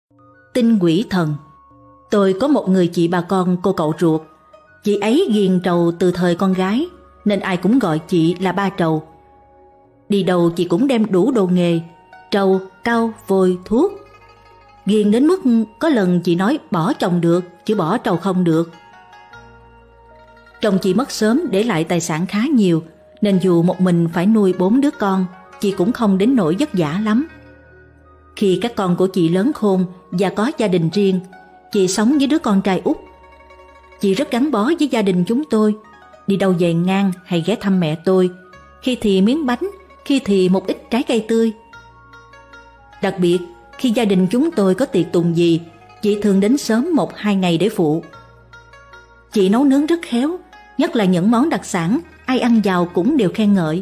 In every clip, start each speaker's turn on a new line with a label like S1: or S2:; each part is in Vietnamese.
S1: Tin quỷ thần. Tôi có một người chị bà con cô cậu ruột. Chị ấy ghiền trầu từ thời con gái, nên ai cũng gọi chị là ba trầu. Đi đâu chị cũng đem đủ đồ nghề: trầu, cau, vôi, thuốc. Ghiền đến mức có lần chị nói bỏ chồng được, chứ bỏ trầu không được. Chồng chị mất sớm để lại tài sản khá nhiều, nên dù một mình phải nuôi 4 đứa con, chị cũng không đến nỗi vất vả lắm. Khi các con của chị lớn khôn và có gia đình riêng, chị sống với đứa con trai út. Chị rất gắn bó với gia đình chúng tôi, đi đâu về ngang hay ghé thăm mẹ tôi, khi thì miếng bánh, khi thì một ít trái cây tươi. Đặc biệt, khi gia đình chúng tôi có tiệc tùng gì, chị thường đến sớm 1-2 ngày để phụ. Chị nấu nướng rất khéo, nhất là những món đặc sản, ai ăn vào cũng đều khen ngợi.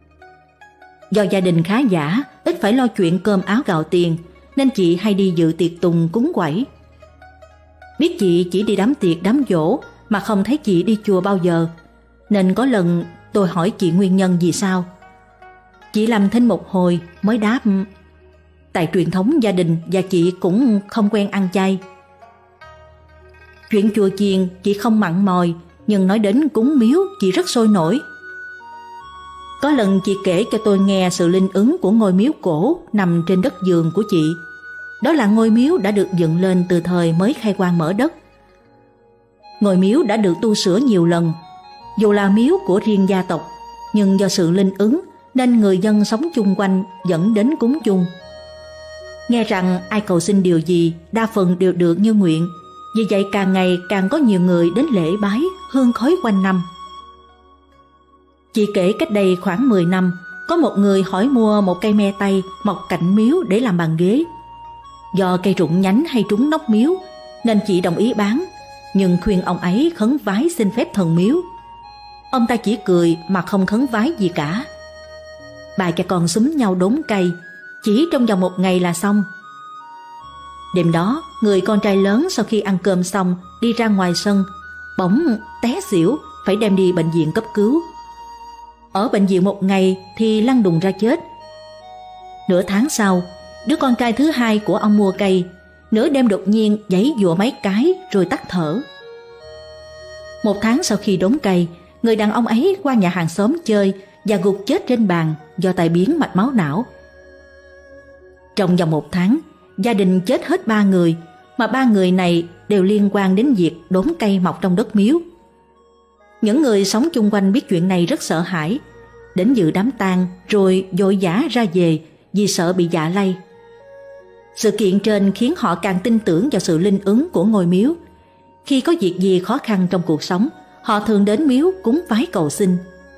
S1: Do gia đình khá giả, ít phải lo chuyện cơm áo gạo tiền, nên chị hay đi dự tiệc tùng cúng quẩy. Biết chị chỉ đi đám tiệc đám giỗ mà không thấy chị đi chùa bao giờ, nên có lần tôi hỏi chị nguyên nhân vì sao. Chị làm thinh một hồi mới đáp: tại truyền thống gia đình và chị cũng không quen ăn chay. Chuyện chùa chiền chị không mặn mòi, nhưng nói đến cúng miếu chị rất sôi nổi. Có lần chị kể cho tôi nghe sự linh ứng của ngôi miếu cổ nằm trên đất vườn của chị. Đó là ngôi miếu đã được dựng lên từ thời mới khai quang mở đất. Ngôi miếu đã được tu sửa nhiều lần. Dù là miếu của riêng gia tộc, nhưng do sự linh ứng nên người dân sống chung quanh vẫn đến cúng chung. Nghe rằng ai cầu xin điều gì đa phần đều được như nguyện, vì vậy càng ngày càng có nhiều người đến lễ bái, hương khói quanh năm. Chị kể cách đây khoảng 10 năm, có một người hỏi mua một cây me tây mọc cạnh miếu để làm bàn ghế. Do cây rụng nhánh hay trúng nóc miếu, nên chị đồng ý bán, nhưng khuyên ông ấy khấn vái xin phép thần miếu. Ông ta chỉ cười mà không khấn vái gì cả. Bà cha con xúm nhau đốn cây, chỉ trong vòng 1 ngày là xong. Đêm đó, người con trai lớn sau khi ăn cơm xong đi ra ngoài sân, bỗng té xỉu, phải đem đi bệnh viện cấp cứu. Ở bệnh viện 1 ngày thì lăn đùng ra chết. Nửa tháng sau, đứa con trai thứ hai của ông mua cây, nửa đêm đột nhiên giãy giụa mấy cái rồi tắt thở. 1 tháng sau khi đốn cây, người đàn ông ấy qua nhà hàng xóm chơi và gục chết trên bàn do tai biến mạch máu não. Trong vòng 1 tháng, gia đình chết hết 3 người, mà 3 người này đều liên quan đến việc đốn cây mọc trong đất miếu. Những người sống chung quanh biết chuyện này rất sợ hãi, đến dự đám tang rồi vội vã ra về vì sợ bị dạ lây. Sự kiện trên khiến họ càng tin tưởng vào sự linh ứng của ngôi miếu. Khi có việc gì khó khăn trong cuộc sống, họ thường đến miếu cúng vái cầu xin.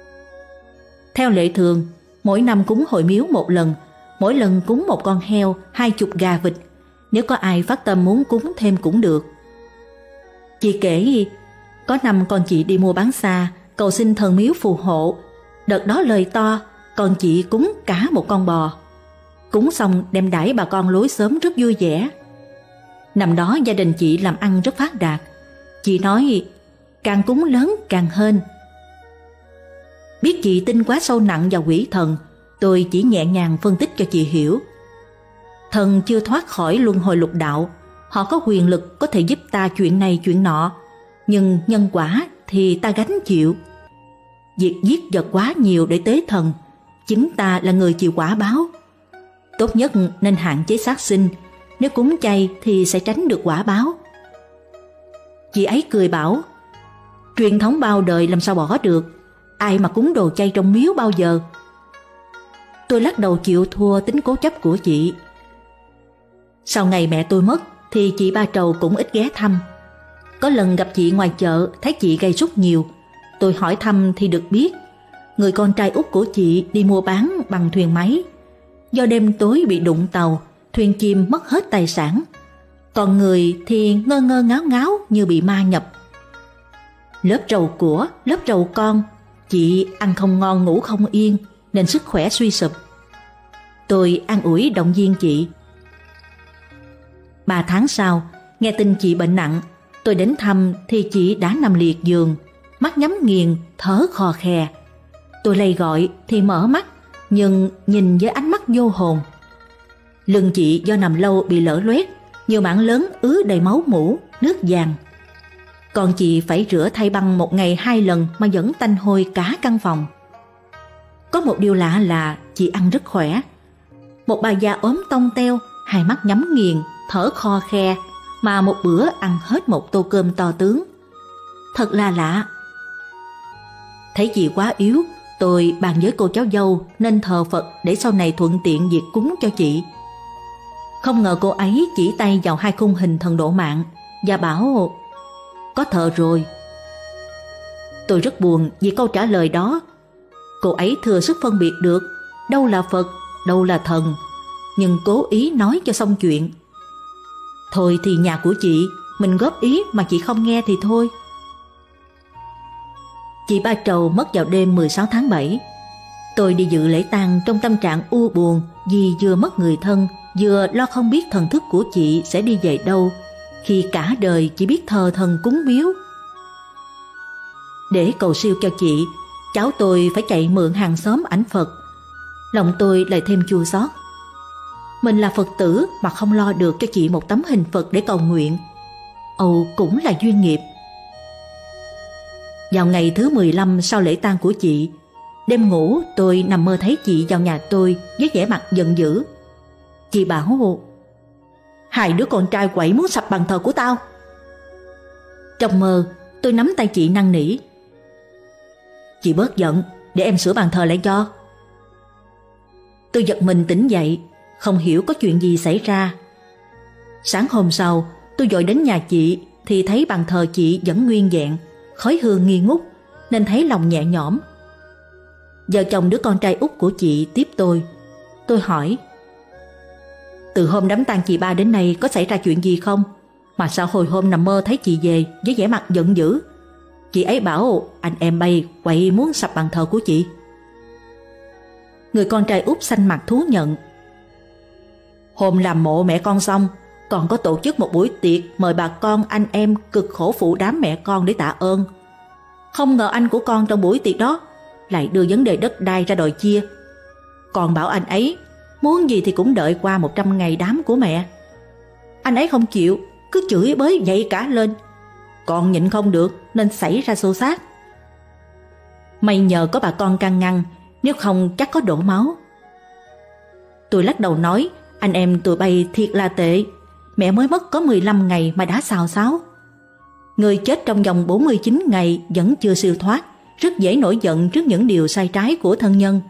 S1: Theo lệ thường, mỗi năm cúng hồi miếu 1 lần, mỗi lần cúng 1 con heo, 20 gà vịt. Nếu có ai phát tâm muốn cúng thêm cũng được. Chị kể, có năm con chị đi mua bán xa, cầu xin thần miếu phù hộ. Đợt đó lời to, con chị cúng cả 1 con bò. Cúng xong đem đãi bà con lối xóm rất vui vẻ. Năm đó gia đình chị làm ăn rất phát đạt. Chị nói càng cúng lớn càng hên. Biết chị tin quá sâu nặng vào quỷ thần, tôi chỉ nhẹ nhàng phân tích cho chị hiểu. Thần chưa thoát khỏi luân hồi lục đạo, họ có quyền lực có thể giúp ta chuyện này chuyện nọ, nhưng nhân quả thì ta gánh chịu. Việc giết vật quá nhiều để tế thần, chính ta là người chịu quả báo. Tốt nhất nên hạn chế sát sinh, nếu cúng chay thì sẽ tránh được quả báo. Chị ấy cười bảo, truyền thống bao đời làm sao bỏ được, ai mà cúng đồ chay trong miếu bao giờ. Tôi lắc đầu chịu thua tính cố chấp của chị. Sau ngày mẹ tôi mất thì chị Ba Trầu cũng ít ghé thăm. Có lần gặp chị ngoài chợ, thấy chị gây sốt nhiều. Tôi hỏi thăm thì được biết, người con trai út của chị đi mua bán bằng thuyền máy. Do đêm tối bị đụng tàu, thuyền chìm mất hết tài sản. Còn người thì ngơ ngơ ngáo ngáo như bị ma nhập. Lớp trầu của, lớp trầu con, chị ăn không ngon ngủ không yên, nên sức khỏe suy sụp. Tôi an ủi động viên chị. 3 tháng sau, nghe tin chị bệnh nặng, tôi đến thăm thì chị đã nằm liệt giường, mắt nhắm nghiền, thở khò khè. Tôi lay gọi thì mở mắt, nhưng nhìn với ánh mắt vô hồn. Lưng chị do nằm lâu bị lở loét, nhiều mảng lớn ứ đầy máu mủ, nước vàng. Còn chị phải rửa thay băng một ngày 2 lần mà vẫn tanh hôi cả căn phòng. Có một điều lạ là chị ăn rất khỏe. Một bà già ốm tông teo, hai mắt nhắm nghiền, thở khò khe, mà một bữa ăn hết một tô cơm to tướng. Thật là lạ. Thấy chị quá yếu, tôi bàn với cô cháu dâu nên thờ Phật để sau này thuận tiện việc cúng cho chị. Không ngờ cô ấy chỉ tay vào 2 khung hình thần độ mạng và bảo có thờ rồi. Tôi rất buồn vì câu trả lời đó. Cô ấy thừa sức phân biệt được đâu là Phật, đâu là thần, nhưng cố ý nói cho xong chuyện. Thôi thì nhà của chị, mình góp ý mà chị không nghe thì thôi. Chị Ba Trầu mất vào đêm 16 tháng 7. Tôi đi dự lễ tang trong tâm trạng u buồn vì vừa mất người thân, vừa lo không biết thần thức của chị sẽ đi về đâu khi cả đời chỉ biết thờ thần cúng miếu. Để cầu siêu cho chị, cháu tôi phải chạy mượn hàng xóm ảnh Phật. Lòng tôi lại thêm chua xót. Mình là Phật tử mà không lo được cho chị một tấm hình Phật để cầu nguyện. Âu cũng là duyên nghiệp. Vào ngày thứ 15 sau lễ tang của chị, đêm ngủ tôi nằm mơ thấy chị vào nhà tôi với vẻ mặt giận dữ. Chị bảo: "Hai đứa con trai quậy muốn sập bàn thờ của tao." Trong mơ tôi nắm tay chị năn nỉ: "Chị bớt giận, để em sửa bàn thờ lại cho." Tôi giật mình tỉnh dậy, không hiểu có chuyện gì xảy ra. Sáng hôm sau tôi vội đến nhà chị thì thấy bàn thờ chị vẫn nguyên vẹn, khói hương nghi ngút, nên thấy lòng nhẹ nhõm. Vợ chồng đứa con trai út của chị tiếp tôi. Tôi hỏi: "Từ hôm đám tang chị Ba đến nay có xảy ra chuyện gì không? Mà sao hồi hôm nằm mơ thấy chị về với vẻ mặt giận dữ? Chị ấy bảo anh em bay quậy muốn sập bàn thờ của chị." Người con trai út xanh mặt thú nhận: "Hôm làm mộ mẹ con xong, còn có tổ chức một buổi tiệc mời bà con anh em cực khổ phụ đám mẹ con để tạ ơn. Không ngờ anh của con trong buổi tiệc đó lại đưa vấn đề đất đai ra đòi chia. Còn bảo anh ấy muốn gì thì cũng đợi qua 100 ngày đám của mẹ. Anh ấy không chịu, cứ chửi bới dậy cả lên. Con nhịn không được nên xảy ra xô xát. May nhờ có bà con can ngăn, nếu không chắc có đổ máu." Tôi lắc đầu nói: "Anh em tụi bay thiệt là tệ. Mẹ mới mất có 15 ngày mà đã xào xáo. Người chết trong vòng 49 ngày vẫn chưa siêu thoát, rất dễ nổi giận trước những điều sai trái của thân nhân."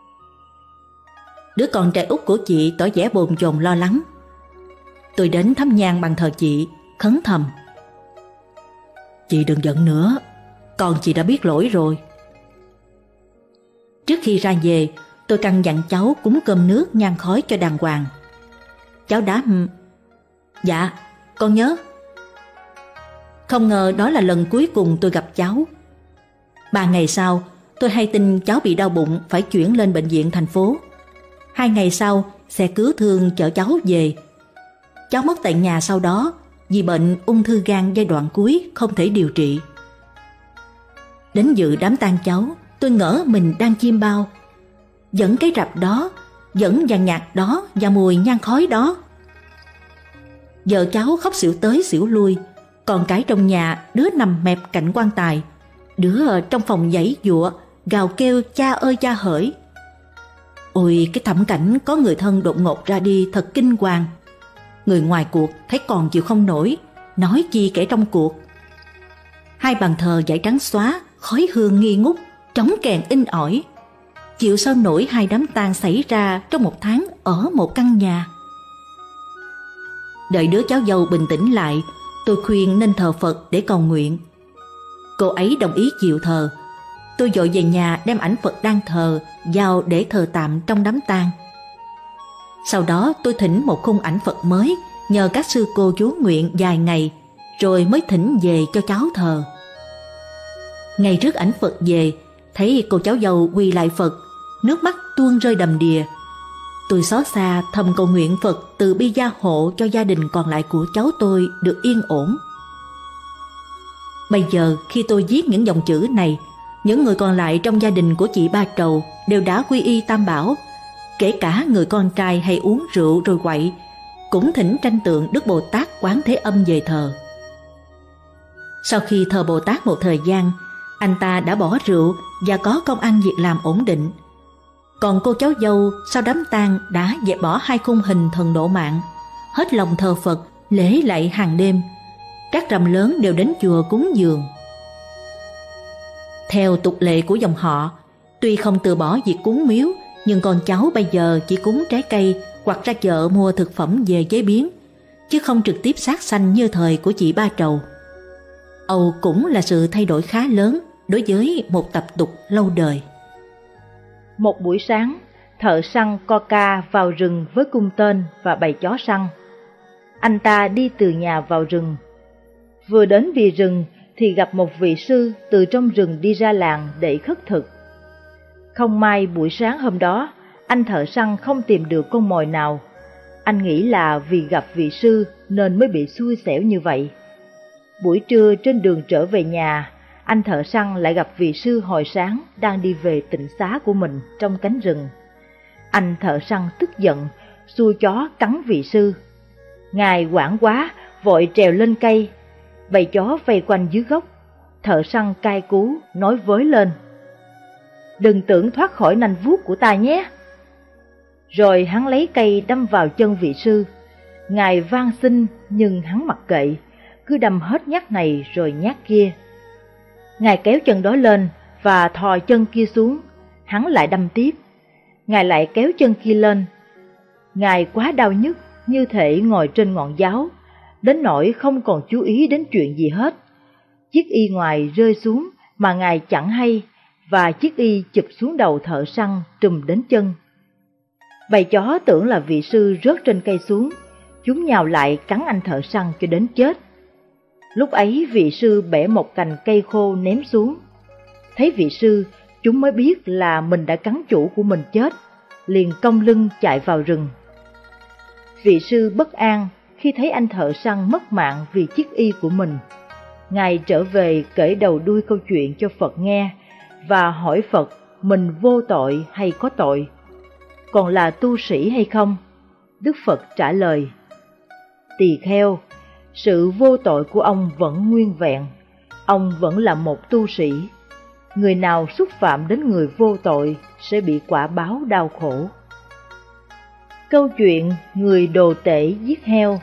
S1: Đứa con trai út của chị tỏ vẻ bồn chồn lo lắng. Tôi đến thắp nhang bàn thờ chị, khấn thầm: "Chị đừng giận nữa, con chị đã biết lỗi rồi." Trước khi ra về, tôi căn dặn cháu cúng cơm nước nhang khói cho đàng hoàng. Cháu đáp: "Dạ, con nhớ." Không ngờ đó là lần cuối cùng tôi gặp cháu. 3 ngày sau, tôi hay tin cháu bị đau bụng phải chuyển lên bệnh viện thành phố. 2 ngày sau, xe cứu thương chở cháu về. Cháu mất tại nhà sau đó vì bệnh ung thư gan giai đoạn cuối không thể điều trị. Đến dự đám tang cháu, tôi ngỡ mình đang chiêm bao. Vẫn cái rạp đó, vẫn dàn nhạc đó và mùi nhang khói đó. Vợ cháu khóc xỉu tới xỉu lui, còn cái trong nhà đứa nằm mẹp cạnh quan tài, đứa ở trong phòng giãy giụa gào kêu cha ơi cha hỡi. Ôi, cái thảm cảnh có người thân đột ngột ra đi thật kinh hoàng. Người ngoài cuộc thấy còn chịu không nổi, nói chi kẻ trong cuộc. 2 bàn thờ giấy trắng xóa, khói hương nghi ngút, trống kèn in ỏi. Chịu sao nổi 2 đám tang xảy ra trong 1 tháng ở một căn nhà. Đợi đứa cháu dâu bình tĩnh lại, tôi khuyên nên thờ Phật để cầu nguyện. Cô ấy đồng ý chịu thờ. Tôi vội về nhà đem ảnh Phật đang thờ vào để thờ tạm trong đám tang. Sau đó tôi thỉnh một khung ảnh Phật mới, nhờ các sư cô chú nguyện vài ngày, rồi mới thỉnh về cho cháu thờ. Ngày rước ảnh Phật về, thấy cô cháu dâu quỳ lại Phật, nước mắt tuôn rơi đầm đìa. Tôi xót xa thầm cầu nguyện Phật từ bi gia hộ cho gia đình còn lại của cháu tôi được yên ổn. Bây giờ khi tôi viết những dòng chữ này, những người còn lại trong gia đình của chị Ba Trầu đều đã quy y Tam Bảo, kể cả người con trai hay uống rượu rồi quậy, cũng thỉnh tranh tượng Đức Bồ Tát Quán Thế Âm về thờ. Sau khi thờ Bồ Tát một thời gian, anh ta đã bỏ rượu và có công ăn việc làm ổn định. Còn cô cháu dâu sau đám tang đã dẹp bỏ hai khung hình thần độ mạng, hết lòng thờ Phật, lễ lạy hàng đêm. Các rằm lớn đều đến chùa cúng dường. Theo tục lệ của dòng họ, tuy không từ bỏ việc cúng miếu, nhưng con cháu bây giờ chỉ cúng trái cây hoặc ra chợ mua thực phẩm về chế biến, chứ không trực tiếp sát sanh như thời của chị Ba Trầu. Âu cũng là sự thay đổi khá lớn đối với một tập tục lâu đời.
S2: Một buổi sáng, thợ săn Coca vào rừng với cung tên và bầy chó săn. Anh ta đi từ nhà vào rừng. Vừa đến bìa rừng thì gặp một vị sư từ trong rừng đi ra làng để khất thực. Không may buổi sáng hôm đó, anh thợ săn không tìm được con mồi nào. Anh nghĩ là vì gặp vị sư nên mới bị xui xẻo như vậy. Buổi trưa trên đường trở về nhà, anh thợ săn lại gặp vị sư hồi sáng đang đi về tịnh xá của mình trong cánh rừng. Anh thợ săn tức giận, xua chó cắn vị sư. Ngài hoảng quá, vội trèo lên cây. Bầy chó vây quanh dưới gốc. Thợ săn cai cú nói với lên: "Đừng tưởng thoát khỏi nanh vuốt của ta nhé." Rồi hắn lấy cây đâm vào chân vị sư. Ngài van xin nhưng hắn mặc kệ, cứ đâm hết nhát này rồi nhát kia. Ngài kéo chân đó lên và thò chân kia xuống, hắn lại đâm tiếp. Ngài lại kéo chân kia lên. Ngài quá đau nhức, như thể ngồi trên ngọn giáo, đến nỗi không còn chú ý đến chuyện gì hết. Chiếc y ngoài rơi xuống mà Ngài chẳng hay, và chiếc y chụp xuống đầu thợ săn trùm đến chân. Bầy chó tưởng là vị sư rớt trên cây xuống, chúng nhào lại cắn anh thợ săn cho đến chết. Lúc ấy vị sư bẻ một cành cây khô ném xuống. Thấy vị sư, chúng mới biết là mình đã cắn chủ của mình chết, liền cong lưng chạy vào rừng. Vị sư bất an khi thấy anh thợ săn mất mạng vì chiếc y của mình. Ngài trở về kể đầu đuôi câu chuyện cho Phật nghe và hỏi Phật mình vô tội hay có tội, còn là tu sĩ hay không. Đức Phật trả lời: "Tỳ kheo, sự vô tội của ông vẫn nguyên vẹn, ông vẫn là một tu sĩ. Người nào xúc phạm đến người vô tội sẽ bị quả báo đau khổ." Câu chuyện người đồ tể giết heo.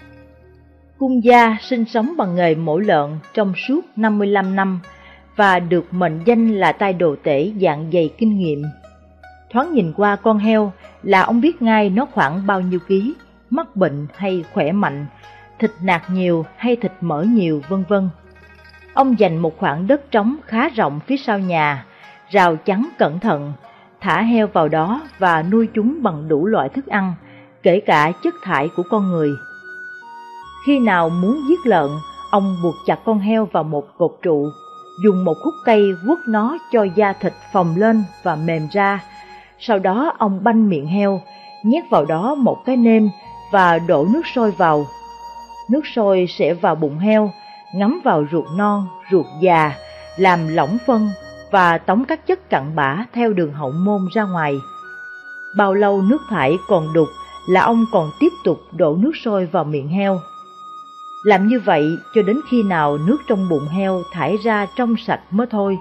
S2: Cung gia sinh sống bằng nghề mổ lợn trong suốt 55 năm và được mệnh danh là tay đồ tể dạng dày kinh nghiệm. Thoáng nhìn qua con heo là ông biết ngay nó khoảng bao nhiêu ký, mắc bệnh hay khỏe mạnh, thịt nạc nhiều hay thịt mỡ nhiều, vân vân. Ông dành một khoảng đất trống khá rộng phía sau nhà, rào chắn cẩn thận, thả heo vào đó và nuôi chúng bằng đủ loại thức ăn, kể cả chất thải của con người. Khi nào muốn giết lợn, ông buộc chặt con heo vào một cột trụ, dùng một khúc cây quất nó cho da thịt phồng lên và mềm ra. Sau đó ông banh miệng heo, nhét vào đó một cái nêm và đổ nước sôi vào. Nước sôi sẽ vào bụng heo, ngấm vào ruột non, ruột già, làm lỏng phân và tống các chất cặn bã theo đường hậu môn ra ngoài. Bao lâu nước thải còn đục là ông còn tiếp tục đổ nước sôi vào miệng heo. Làm như vậy cho đến khi nào nước trong bụng heo thải ra trong sạch mới thôi.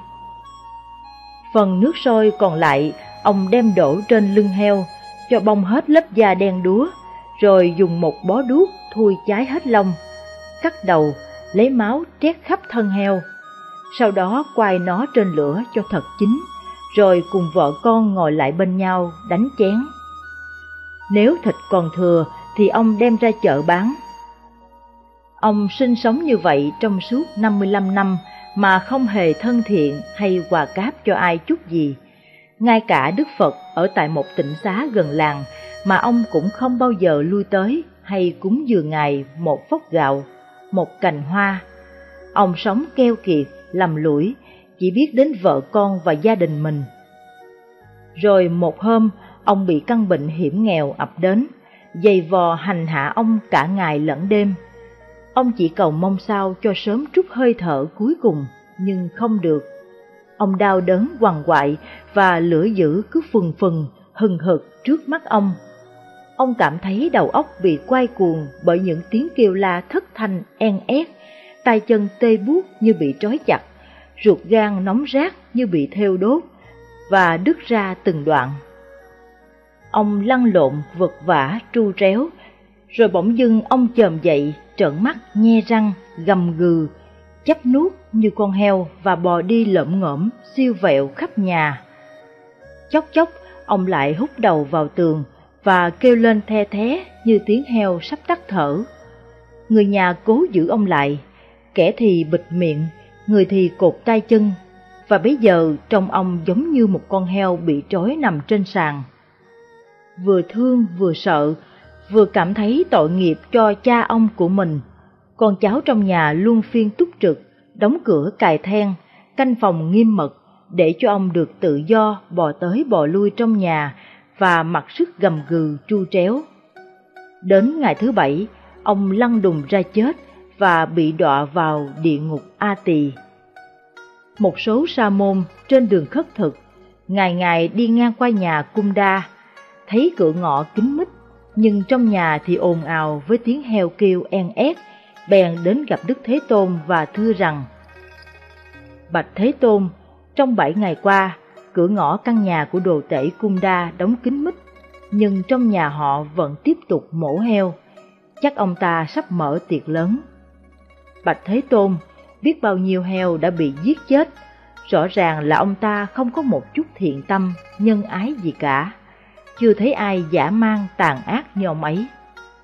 S2: Phần nước sôi còn lại ông đem đổ trên lưng heo, cho bong hết lớp da đen đúa, rồi dùng một bó đuốc thui cháy hết lông, cắt đầu, lấy máu trét khắp thân heo. Sau đó quay nó trên lửa cho thật chín, rồi cùng vợ con ngồi lại bên nhau đánh chén. Nếu thịt còn thừa thì ông đem ra chợ bán. Ông sinh sống như vậy trong suốt 55 năm mà không hề thân thiện hay quà cáp cho ai chút gì. Ngay cả Đức Phật ở tại một tịnh xá gần làng mà ông cũng không bao giờ lui tới hay cúng dường Ngài một vốc gạo, một cành hoa. Ông sống keo kiệt, lầm lũi, chỉ biết đến vợ con và gia đình mình. Rồi một hôm, ông bị căn bệnh hiểm nghèo ập đến, giày vò hành hạ ông cả ngày lẫn đêm. Ông chỉ cầu mong sao cho sớm trút hơi thở cuối cùng, nhưng không được. Ông đau đớn quằn quại và lửa dữ cứ phừng phừng, hừng hực trước mắt ông. Ông cảm thấy đầu óc bị quay cuồng bởi những tiếng kêu la thất thanh en ét, tay chân tê buốt như bị trói chặt, ruột gan nóng rát như bị thêu đốt và đứt ra từng đoạn. Ông lăn lộn vật vã tru tréo, rồi bỗng dưng ông chồm dậy, trợn mắt nhe răng, gầm gừ, chắp nuốt như con heo và bò đi lởm ngởm siêu vẹo khắp nhà. Chốc chốc ông lại húc đầu vào tường và kêu lên the thé như tiếng heo sắp tắt thở. Người nhà cố giữ ông lại, kẻ thì bịt miệng, người thì cột tay chân, và bây giờ trông ông giống như một con heo bị trói nằm trên sàn. Vừa thương vừa sợ, vừa cảm thấy tội nghiệp cho cha ông của mình. Con cháu trong nhà luôn phiên túc trực, đóng cửa cài then, canh phòng nghiêm mật để cho ông được tự do bò tới bò lui trong nhà và mặc sức gầm gừ tru tréo. Đến ngày thứ 7, ông lăn đùng ra chết và bị đọa vào địa ngục A Tỳ. Một số sa môn trên đường khất thực, ngày ngày đi ngang qua nhà Cung Đa, thấy cửa ngõ kín mít, nhưng trong nhà thì ồn ào với tiếng heo kêu en ét, bèn đến gặp Đức Thế Tôn và thưa rằng: Bạch Thế Tôn, trong 7 ngày qua, cửa ngõ căn nhà của đồ tể Cung Đa đóng kín mít, nhưng trong nhà họ vẫn tiếp tục mổ heo. Chắc ông ta sắp mở tiệc lớn. Bạch Thế Tôn, biết bao nhiêu heo đã bị giết chết, rõ ràng là ông ta không có một chút thiện tâm, nhân ái gì cả. Chưa thấy ai dã man tàn ác như ông ấy.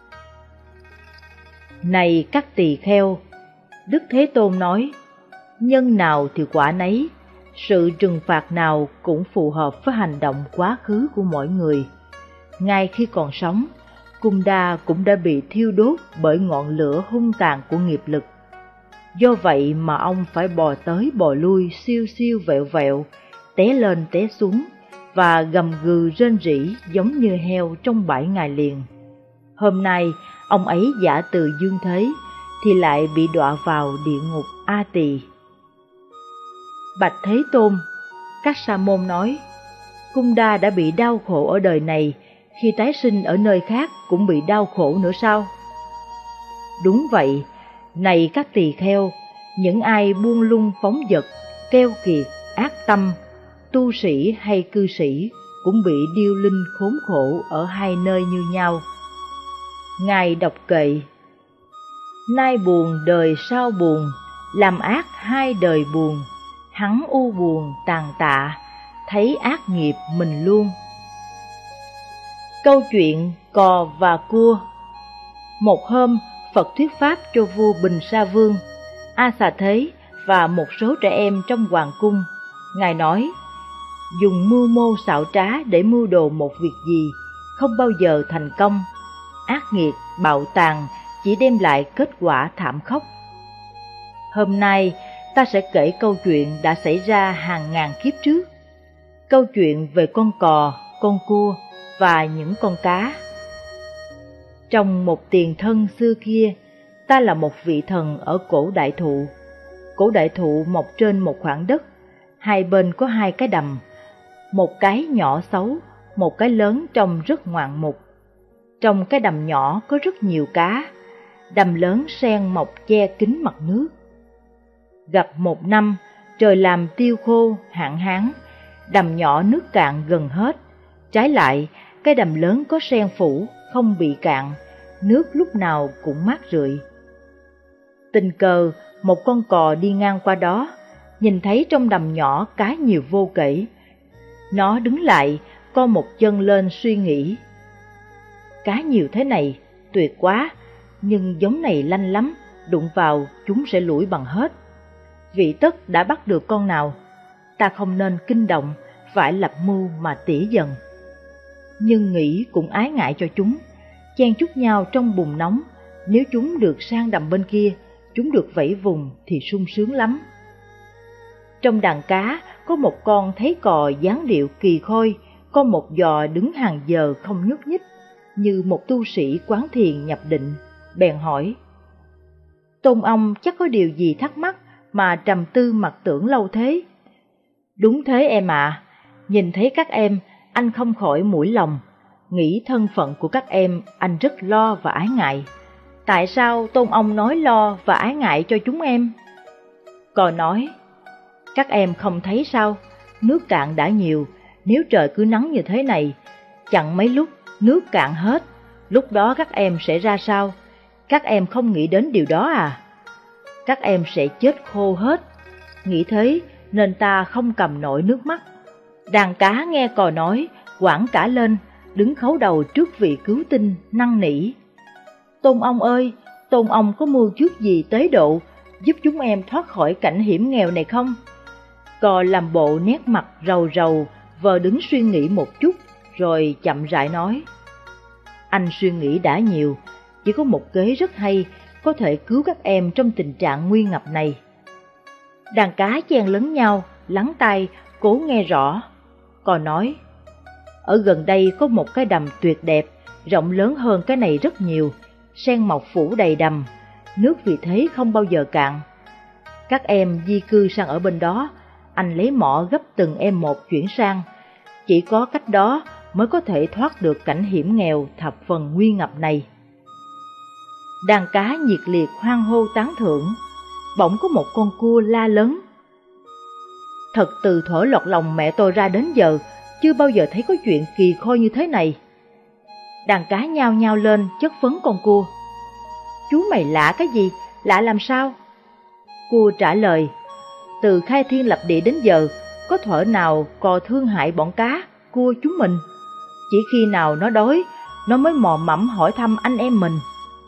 S2: Này các tỳ kheo, Đức Thế Tôn nói, nhân nào thì quả nấy, sự trừng phạt nào cũng phù hợp với hành động quá khứ của mỗi người. Ngay khi còn sống, Cung Đa cũng đã bị thiêu đốt bởi ngọn lửa hung tàn của nghiệp lực. Do vậy mà ông phải bò tới bò lui siêu siêu vẹo vẹo, té lên té xuống và gầm gừ rên rỉ giống như heo trong 7 ngày liền. Hôm nay ông ấy giả từ dương thế thì lại bị đọa vào địa ngục A Tỳ. Bạch Thế Tôn, các sa môn nói, Cung Đa đã bị đau khổ ở đời này, khi tái sinh ở nơi khác cũng bị đau khổ nữa sao? Đúng vậy, này các tỳ kheo, những ai buông lung phóng dật, keo kiệt, ác tâm, tu sĩ hay cư sĩ cũng bị điêu linh khốn khổ ở hai nơi như nhau. Ngài đọc kệ: Nay buồn đời sau buồn, làm ác hai đời buồn, hắn u buồn tàn tạ, thấy ác nghiệp mình luôn. Câu chuyện cò và cua. Một hôm, Phật thuyết pháp cho vua Bình Sa Vương, A Xà Thế và một số trẻ em trong hoàng cung. Ngài nói, dùng mưu mô xảo trá để mưu đồ một việc gì không bao giờ thành công. Ác nghiệt, bạo tàn chỉ đem lại kết quả thảm khốc. Hôm nay ta sẽ kể câu chuyện đã xảy ra hàng ngàn kiếp trước. Câu chuyện về con cò, con cua và những con cá. Trong một tiền thân xưa kia, ta là một vị thần ở cổ đại thụ. Cổ đại thụ mọc trên một khoảng đất, hai bên có hai cái đầm, một cái nhỏ xấu, một cái lớn trông rất ngoạn mục. Trong cái đầm nhỏ có rất nhiều cá, đầm lớn sen mọc che kín mặt nước. Gặp một năm, trời làm tiêu khô, hạn hán, đầm nhỏ nước cạn gần hết. Trái lại, cái đầm lớn có sen phủ, không bị cạn, nước lúc nào cũng mát rượi. Tình cờ, một con cò đi ngang qua đó, nhìn thấy trong đầm nhỏ cá nhiều vô kể. Nó đứng lại, co một chân lên suy nghĩ. Cá nhiều thế này, tuyệt quá, nhưng giống này lanh lắm, đụng vào chúng sẽ lủi bằng hết. Vị tất đã bắt được con nào, ta không nên kinh động, phải lập mưu mà tỉ dần. Nhưng nghĩ cũng ái ngại cho chúng, chen chúc nhau trong bùn nóng, nếu chúng được sang đầm bên kia, chúng được vẫy vùng thì sung sướng lắm. Trong đàn cá có một con thấy cò dáng điệu kỳ khôi, có một giò đứng hàng giờ không nhúc nhích, như một tu sĩ quán thiền nhập định, bèn hỏi: Tôn ông chắc có điều gì thắc mắc mà trầm tư mặc tưởng lâu thế? Đúng thế em ạ, nhìn thấy các em, anh không khỏi mũi lòng. nghĩ thân phận của các em anh rất lo và ái ngại. Tại sao Tôn ông nói lo và ái ngại cho chúng em? Cò nói, các em không thấy sao, nước cạn đã nhiều, nếu trời cứ nắng như thế này, chẳng mấy lúc nước cạn hết, lúc đó các em sẽ ra sao? Các em không nghĩ đến điều đó à? Các em sẽ chết khô hết. Nghĩ thế nên ta không cầm nổi nước mắt. Đàn cá nghe cò nói, quảng cả lên, đứng khấu đầu trước vị cứu tinh, năn nỉ. Tôn ông ơi, Tôn ông có mưu trước gì tế độ, giúp chúng em thoát khỏi cảnh hiểm nghèo này không? Cò làm bộ nét mặt rầu rầu, vờ đứng suy nghĩ một chút, rồi chậm rãi nói. Anh suy nghĩ đã nhiều, chỉ có một kế rất hay, có thể cứu các em trong tình trạng nguy ngập này. Đàn cá chen lấn nhau, lắng tai, cố nghe rõ. Cò nói, ở gần đây có một cái đầm tuyệt đẹp, rộng lớn hơn cái này rất nhiều, sen mọc phủ đầy đầm, nước vì thế không bao giờ cạn. Các em di cư sang ở bên đó, anh lấy mỏ gấp từng em một chuyển sang. Chỉ có cách đó mới có thể thoát được cảnh hiểm nghèo thập phần nguy ngập này. Đàn cá nhiệt liệt hoan hô tán thưởng. Bỗng có một con cua la lớn. Thật từ thuở lọt lòng mẹ tôi ra đến giờ, chưa bao giờ thấy có chuyện kỳ khôi như thế này. Đàn cá nhao nhao lên chất vấn con cua. Chú mày lạ cái gì? Lạ làm sao? Cua trả lời, từ khai thiên lập địa đến giờ, có thuở nào cò thương hại bọn cá, cua chúng mình. Chỉ khi nào nó đói, nó mới mò mẫm hỏi thăm anh em mình.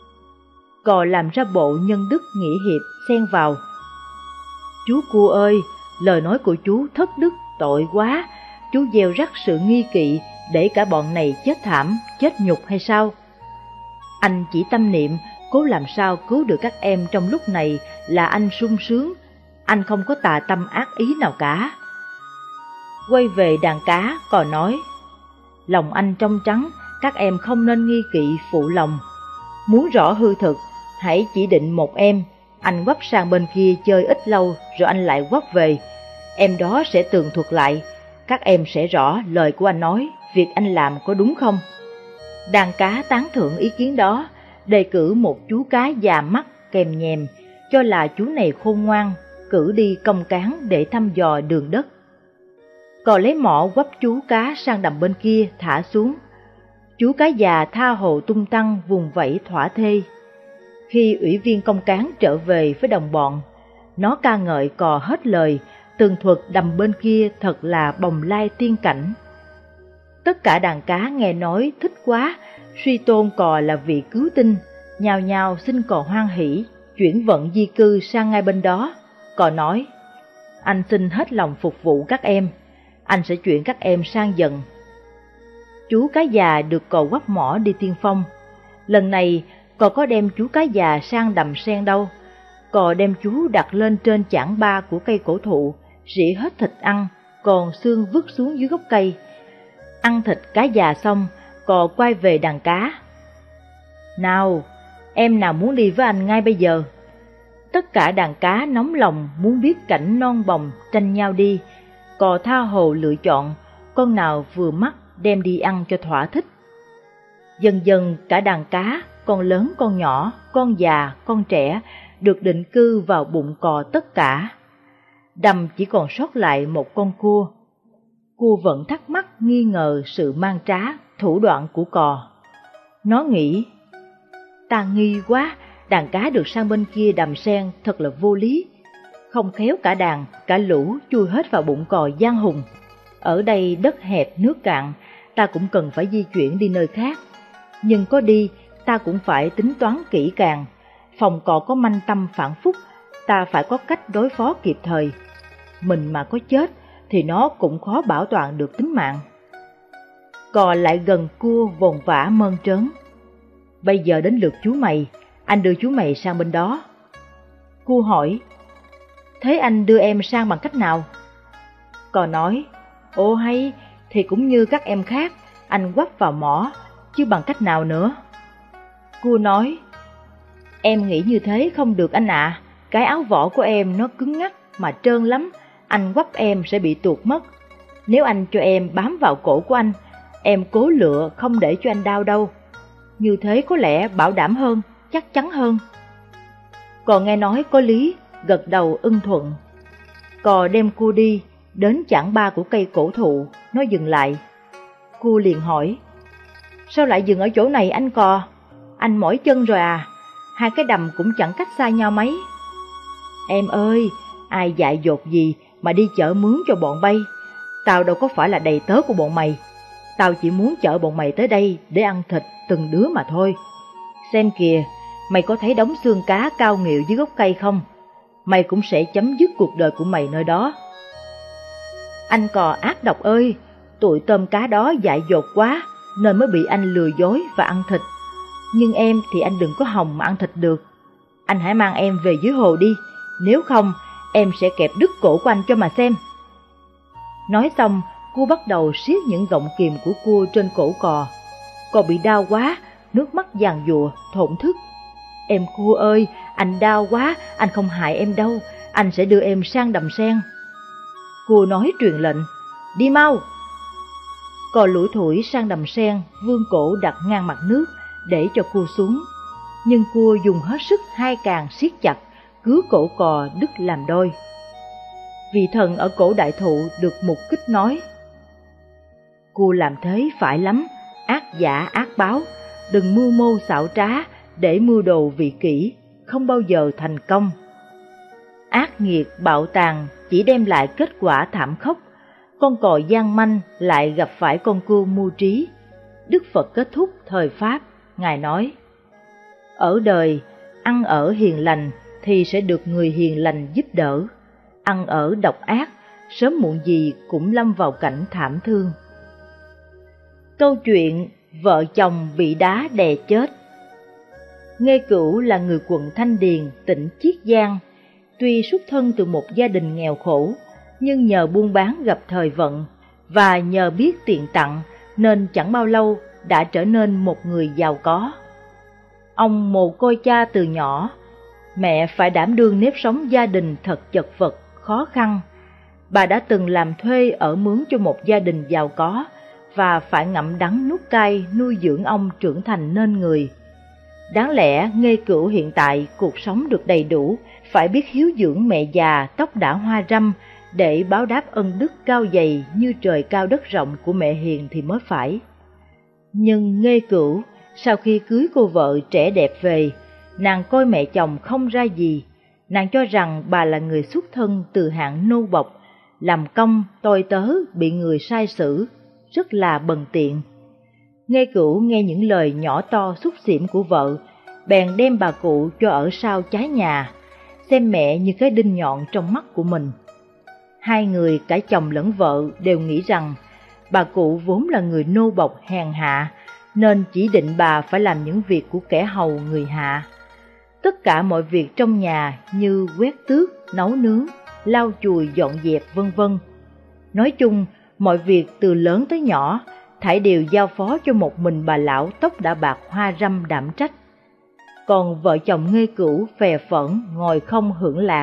S2: Cò làm ra bộ nhân đức nghĩa hiệp xen vào. Chú cua ơi, lời nói của chú thất đức tội quá, chú gieo rắc sự nghi kỵ để cả bọn này chết thảm, chết nhục hay sao? Anh chỉ tâm niệm cố làm sao cứu được các em trong lúc này là anh sung sướng, anh không có tà tâm ác ý nào cả. Quay về đàn cá, cò nói, lòng anh trong trắng, các em không nên nghi kỵ phụ lòng. Muốn rõ hư thực, hãy chỉ định một em, anh quắp sang bên kia chơi ít lâu rồi anh lại quắp về. Em đó sẽ tường thuật lại, các em sẽ rõ lời của anh nói, việc anh làm có đúng không? Đàn cá tán thưởng ý kiến đó, đề cử một chú cá già mắt kèm nhèm, cho là chú này khôn ngoan, cử đi công cán để thăm dò đường đất. Cò lấy mỏ quắp chú cá sang đầm bên kia thả xuống. Chú cá già tha hồ tung tăng vùng vẫy thỏa thê. Khi ủy viên công cán trở về với đồng bọn, nó ca ngợi cò hết lời, tường thuật đầm bên kia thật là bồng lai tiên cảnh. Tất cả đàn cá nghe nói thích quá, suy tôn cò là vị cứu tinh, nhao nhao xin cò hoan hỷ, chuyển vận di cư sang ngay bên đó. Cò nói, anh xin hết lòng phục vụ các em, anh sẽ chuyển các em sang dần. Chú cá già được cò quắp mỏ đi tiên phong. Lần này cò có đem chú cá già sang đầm sen đâu, cò đem chú đặt lên trên chảng ba của cây cổ thụ, rỉ hết thịt ăn, còn xương vứt xuống dưới gốc cây. Ăn thịt cá già xong, cò quay về đàn cá. Nào, em nào muốn đi với anh ngay bây giờ? Tất cả đàn cá nóng lòng muốn biết cảnh non bồng tranh nhau đi. Cò tha hồ lựa chọn, con nào vừa mắt đem đi ăn cho thỏa thích. Dần dần cả đàn cá, con lớn con nhỏ, con già, con trẻ, được định cư vào bụng cò tất cả. Đầm chỉ còn sót lại một con cua. Cua vẫn thắc mắc nghi ngờ sự mang trá, thủ đoạn của cò. Nó nghĩ, ta nghi quá, đàn cá được sang bên kia đầm sen thật là vô lý. Không khéo cả đàn, cả lũ chui hết vào bụng cò gian hùng. Ở đây đất hẹp nước cạn, ta cũng cần phải di chuyển đi nơi khác. Nhưng có đi, ta cũng phải tính toán kỹ càng. Phòng cò có manh tâm phản phúc, ta phải có cách đối phó kịp thời. Mình mà có chết thì nó cũng khó bảo toàn được tính mạng. Cò lại gần cua vồn vã mơn trớn. Bây giờ đến lượt chú mày, anh đưa chú mày sang bên đó. Cua hỏi, thế anh đưa em sang bằng cách nào? Cò nói, ô hay, thì cũng như các em khác, anh quắp vào mỏ, chứ bằng cách nào nữa. Cua nói, em nghĩ như thế không được anh ạ, cái áo vỏ của em nó cứng ngắc mà trơn lắm, anh quắp em sẽ bị tuột mất. Nếu anh cho em bám vào cổ của anh em cố lựa không để cho anh đau đâu. Như thế có lẽ bảo đảm hơn, chắc chắn hơn. Cò nghe nói có lý, gật đầu ưng thuận. Cò đem cua đi, đến chảng ba của cây cổ thụ, nó dừng lại. Cua liền hỏi, sao lại dừng ở chỗ này anh Cò? Anh mỏi chân rồi à? Hai cái đầm cũng chẳng cách xa nhau mấy. Em ơi, ai dại dột gì mà đi chở mướn cho bọn bay. Tao đâu có phải là đầy tớ của bọn mày. Tao chỉ muốn chở bọn mày tới đây để ăn thịt từng đứa mà thôi. Xem kìa, mày có thấy đống xương cá cao nghịu dưới gốc cây không? Mày cũng sẽ chấm dứt cuộc đời của mày nơi đó. Anh Cò ác độc ơi, tụi tôm cá đó dại dột quá nên mới bị anh lừa dối và ăn thịt. Nhưng em thì anh đừng có hòng mà ăn thịt được. Anh hãy mang em về dưới hồ đi, nếu không em sẽ kẹp đứt cổ của anh cho mà xem. Nói xong, cua bắt đầu siết những gọng kìm của cua trên cổ cò. Cò bị đau quá, nước mắt giàn giụa, thổn thức. Em cua ơi, anh đau quá, anh không hại em đâu, anh sẽ đưa em sang đầm sen. Cua nói truyền lệnh, đi mau. Cò lủi thủi sang đầm sen, vươn cổ đặt ngang mặt nước để cho cua xuống. Nhưng cua dùng hết sức hai càng siết chặt, cứa cổ cò đứt làm đôi. Vị thần ở cổ đại thụ được mục kích nói, cua làm thế phải lắm, ác giả ác báo, đừng mưu mô xảo trá để mưu đồ vị kỷ, không bao giờ thành công. Ác nghiệt bạo tàn chỉ đem lại kết quả thảm khốc, con cò gian manh lại gặp phải con cua mưu trí. Đức Phật kết thúc thời Pháp, Ngài nói, ở đời, ăn ở hiền lành thì sẽ được người hiền lành giúp đỡ. Ăn ở độc ác, sớm muộn gì cũng lâm vào cảnh thảm thương. Câu chuyện vợ chồng bị đá đè chết. Nghê Cửu là người quận Thanh Điền, tỉnh Chiết Giang. Tuy xuất thân từ một gia đình nghèo khổ, nhưng nhờ buôn bán gặp thời vận và nhờ biết tiền tặng nên chẳng bao lâu đã trở nên một người giàu có. Ông mồ côi cha từ nhỏ, mẹ phải đảm đương nếp sống gia đình thật chật vật, khó khăn. Bà đã từng làm thuê ở mướn cho một gia đình giàu có và phải ngậm đắng nuốt cay nuôi dưỡng ông trưởng thành nên người. Đáng lẽ Nghê Cửu hiện tại cuộc sống được đầy đủ, phải biết hiếu dưỡng mẹ già tóc đã hoa râm để báo đáp ân đức cao dày như trời cao đất rộng của mẹ hiền thì mới phải. Nhưng Nghê Cửu sau khi cưới cô vợ trẻ đẹp về, nàng coi mẹ chồng không ra gì. Nàng cho rằng bà là người xuất thân từ hạng nô bộc, làm công tôi tớ bị người sai xử, rất là bần tiện. Nghê Cửu nghe những lời nhỏ to xúc xỉm của vợ, bèn đem bà cụ cho ở sau trái nhà, xem mẹ như cái đinh nhọn trong mắt của mình. Hai người cả chồng lẫn vợ đều nghĩ rằng bà cụ vốn là người nô bộc hèn hạ, nên chỉ định bà phải làm những việc của kẻ hầu người hạ. Tất cả mọi việc trong nhà như quét tước, nấu nướng, lau chùi dọn dẹp vân vân. Nói chung, mọi việc từ lớn tới nhỏ, thảy đều giao phó cho một mình bà lão tóc đã bạc hoa râm đảm trách. Còn vợ chồng Nghê Cửu phè phẫn ngồi không hưởng lạc.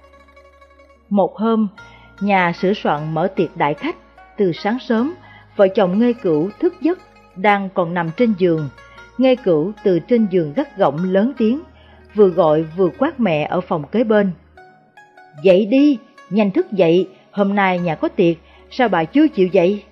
S2: Một hôm, nhà sửa soạn mở tiệc đại khách. Từ sáng sớm, vợ chồng Nghê Cửu thức giấc, đang còn nằm trên giường. Nghê Cửu từ trên giường gắt gỏng lớn tiếng, vừa gọi vừa quát mẹ ở phòng kế bên. Dậy đi, nhanh thức dậy, hôm nay nhà có tiệc, sao bà chưa chịu dậy?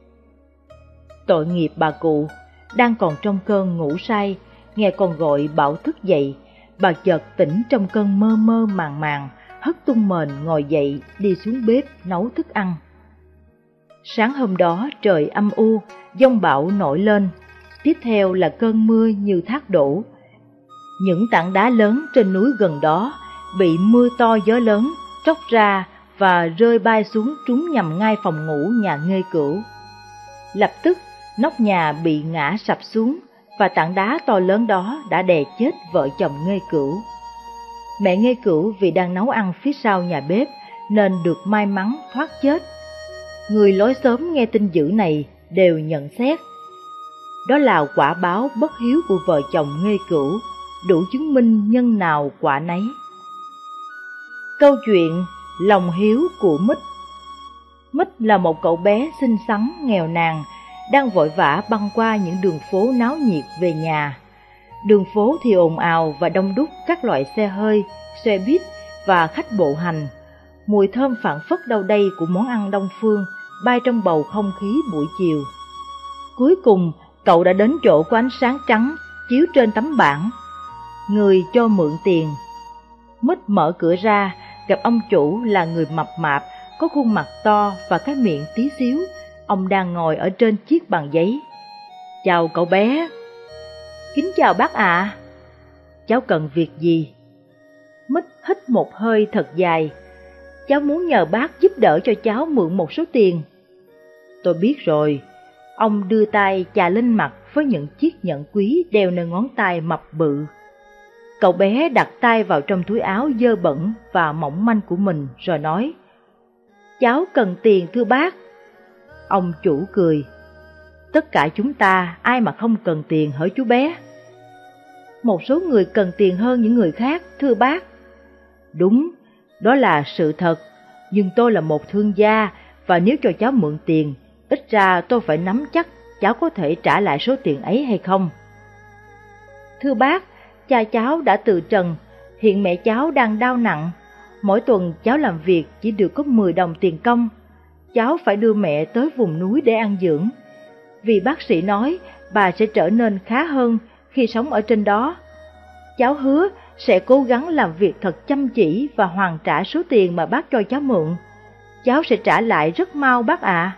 S2: Tội nghiệp bà cụ, đang còn trong cơn ngủ say, nghe con gọi bảo thức dậy, bà chợt tỉnh trong cơn mơ mơ màng màng, hất tung mền ngồi dậy đi xuống bếp nấu thức ăn. Sáng hôm đó trời âm u, giông bão nổi lên, tiếp theo là cơn mưa như thác đổ. Những tảng đá lớn trên núi gần đó bị mưa to gió lớn tróc ra và rơi bay xuống trúng nhằm ngay phòng ngủ nhà Nghê Cửu. Lập tức nóc nhà bị ngã sập xuống và tảng đá to lớn đó đã đè chết vợ chồng Nghê Cửu. Mẹ Nghê Cửu vì đang nấu ăn phía sau nhà bếp nên được may mắn thoát chết. Người lối xóm nghe tin dữ này đều nhận xét đó là quả báo bất hiếu của vợ chồng Nghê Cửu, đủ chứng minh nhân nào quả nấy. Câu chuyện lòng hiếu của Mích. Mích là một cậu bé xinh xắn nghèo nàn, đang vội vã băng qua những đường phố náo nhiệt về nhà. Đường phố thì ồn ào và đông đúc các loại xe hơi, xe buýt và khách bộ hành. Mùi thơm phảng phất đâu đây của món ăn Đông phương bay trong bầu không khí buổi chiều. Cuối cùng, cậu đã đến chỗ có ánh sáng trắng chiếu trên tấm bảng. Người cho mượn tiền. Mít mở cửa ra, gặp ông chủ là người mập mạp, có khuôn mặt to và cái miệng tí xíu. Ông đang ngồi ở trên chiếc bàn giấy. Chào cậu bé. Kính chào bác ạ. Cháu cần việc gì? Mít hít một hơi thật dài. Cháu muốn nhờ bác giúp đỡ cho cháu mượn một số tiền. Tôi biết rồi. Ông đưa tay chà lên mặt với những chiếc nhẫn quý đeo nơi ngón tay mập bự. Cậu bé đặt tay vào trong túi áo dơ bẩn và mỏng manh của mình rồi nói: Cháu cần tiền thưa bác. Ông chủ cười: Tất cả chúng ta ai mà không cần tiền hỡi chú bé? Một số người cần tiền hơn những người khác thưa bác. Đúng, đó là sự thật, nhưng tôi là một thương gia và nếu cho cháu mượn tiền, ít ra tôi phải nắm chắc cháu có thể trả lại số tiền ấy hay không. Thưa bác, cha cháu đã từ trần, hiện mẹ cháu đang đau nặng. Mỗi tuần cháu làm việc chỉ được có 10 đồng tiền công. Cháu phải đưa mẹ tới vùng núi để ăn dưỡng. Vì bác sĩ nói bà sẽ trở nên khá hơn khi sống ở trên đó. Cháu hứa sẽ cố gắng làm việc thật chăm chỉ và hoàn trả số tiền mà bác cho cháu mượn. Cháu sẽ trả lại rất mau bác ạ.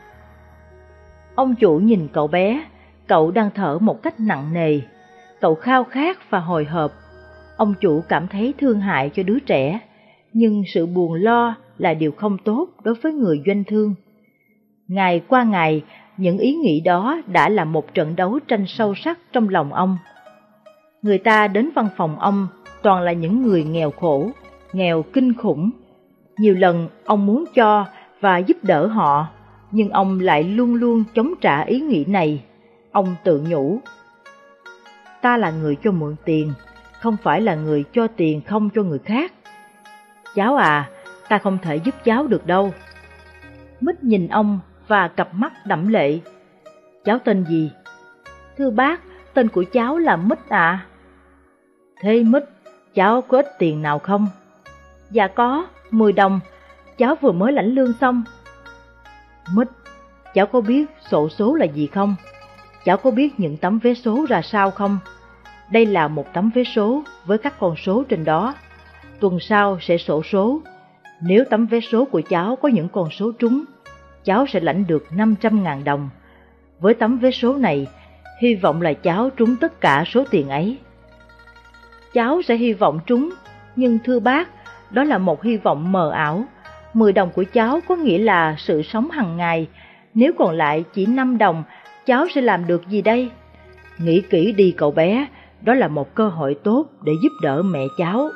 S2: Ông chủ nhìn cậu bé, cậu đang thở một cách nặng nề. Cậu khao khát và hồi hộp. Ông chủ cảm thấy thương hại cho đứa trẻ, nhưng sự buồn lo là điều không tốt đối với người doanh thương. Ngày qua ngày, những ý nghĩ đó đã là một trận đấu tranh sâu sắc trong lòng ông. Người ta đến văn phòng ông toàn là những người nghèo khổ, nghèo kinh khủng. Nhiều lần ông muốn cho và giúp đỡ họ, nhưng ông lại luôn luôn chống trả ý nghĩ này. Ông tự nhủ: Ta là người cho mượn tiền, không phải là người cho tiền không cho người khác. Cháu à, ta không thể giúp cháu được đâu. Mít nhìn ông và cặp mắt đẫm lệ. Cháu tên gì? Thưa bác, tên của cháu là Mít ạ. Thế Mít, cháu có ít tiền nào không? Dạ có, 10 đồng, cháu vừa mới lãnh lương xong. Mít, cháu có biết xổ số là gì không? Cháu có biết những tấm vé số ra sao không? Đây là một tấm vé số với các con số trên đó. Tuần sau sẽ xổ số. Nếu tấm vé số của cháu có những con số trúng, cháu sẽ lãnh được 500.000 đồng. Với tấm vé số này, hy vọng là cháu trúng tất cả số tiền ấy. Cháu sẽ hy vọng trúng, nhưng thưa bác, đó là một hy vọng mờ ảo. 10 đồng của cháu có nghĩa là sự sống hàng ngày. Nếu còn lại chỉ 5 đồng, cháu sẽ làm được gì đây? Nghĩ kỹ đi cậu bé, đó là một cơ hội tốt để giúp đỡ mẹ cháu.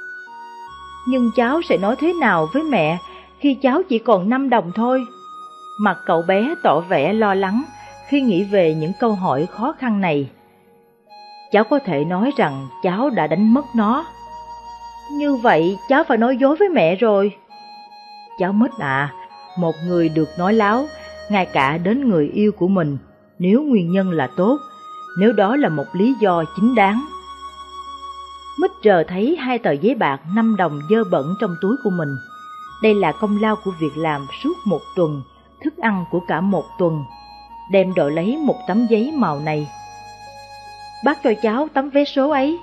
S2: Nhưng cháu sẽ nói thế nào với mẹ khi cháu chỉ còn 5 đồng thôi? Mặt cậu bé tỏ vẻ lo lắng khi nghĩ về những câu hỏi khó khăn này. Cháu có thể nói rằng cháu đã đánh mất nó. Như vậy cháu phải nói dối với mẹ rồi. Cháu Mít à, một người được nói láo, ngay cả đến người yêu của mình, nếu nguyên nhân là tốt, nếu đó là một lý do chính đáng. Mít rờ thấy 2 tờ giấy bạc 5 đồng dơ bẩn trong túi của mình. Đây là công lao của việc làm suốt một tuần, thức ăn của cả một tuần. Đem đổi lấy một tấm giấy màu này. Bác cho cháu tấm vé số ấy.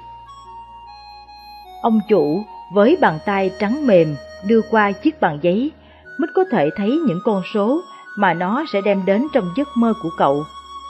S2: Ông chủ với bàn tay trắng mềm đưa qua chiếc bàn giấy. Mít có thể thấy những con số mà nó sẽ đem đến trong giấc mơ của cậu.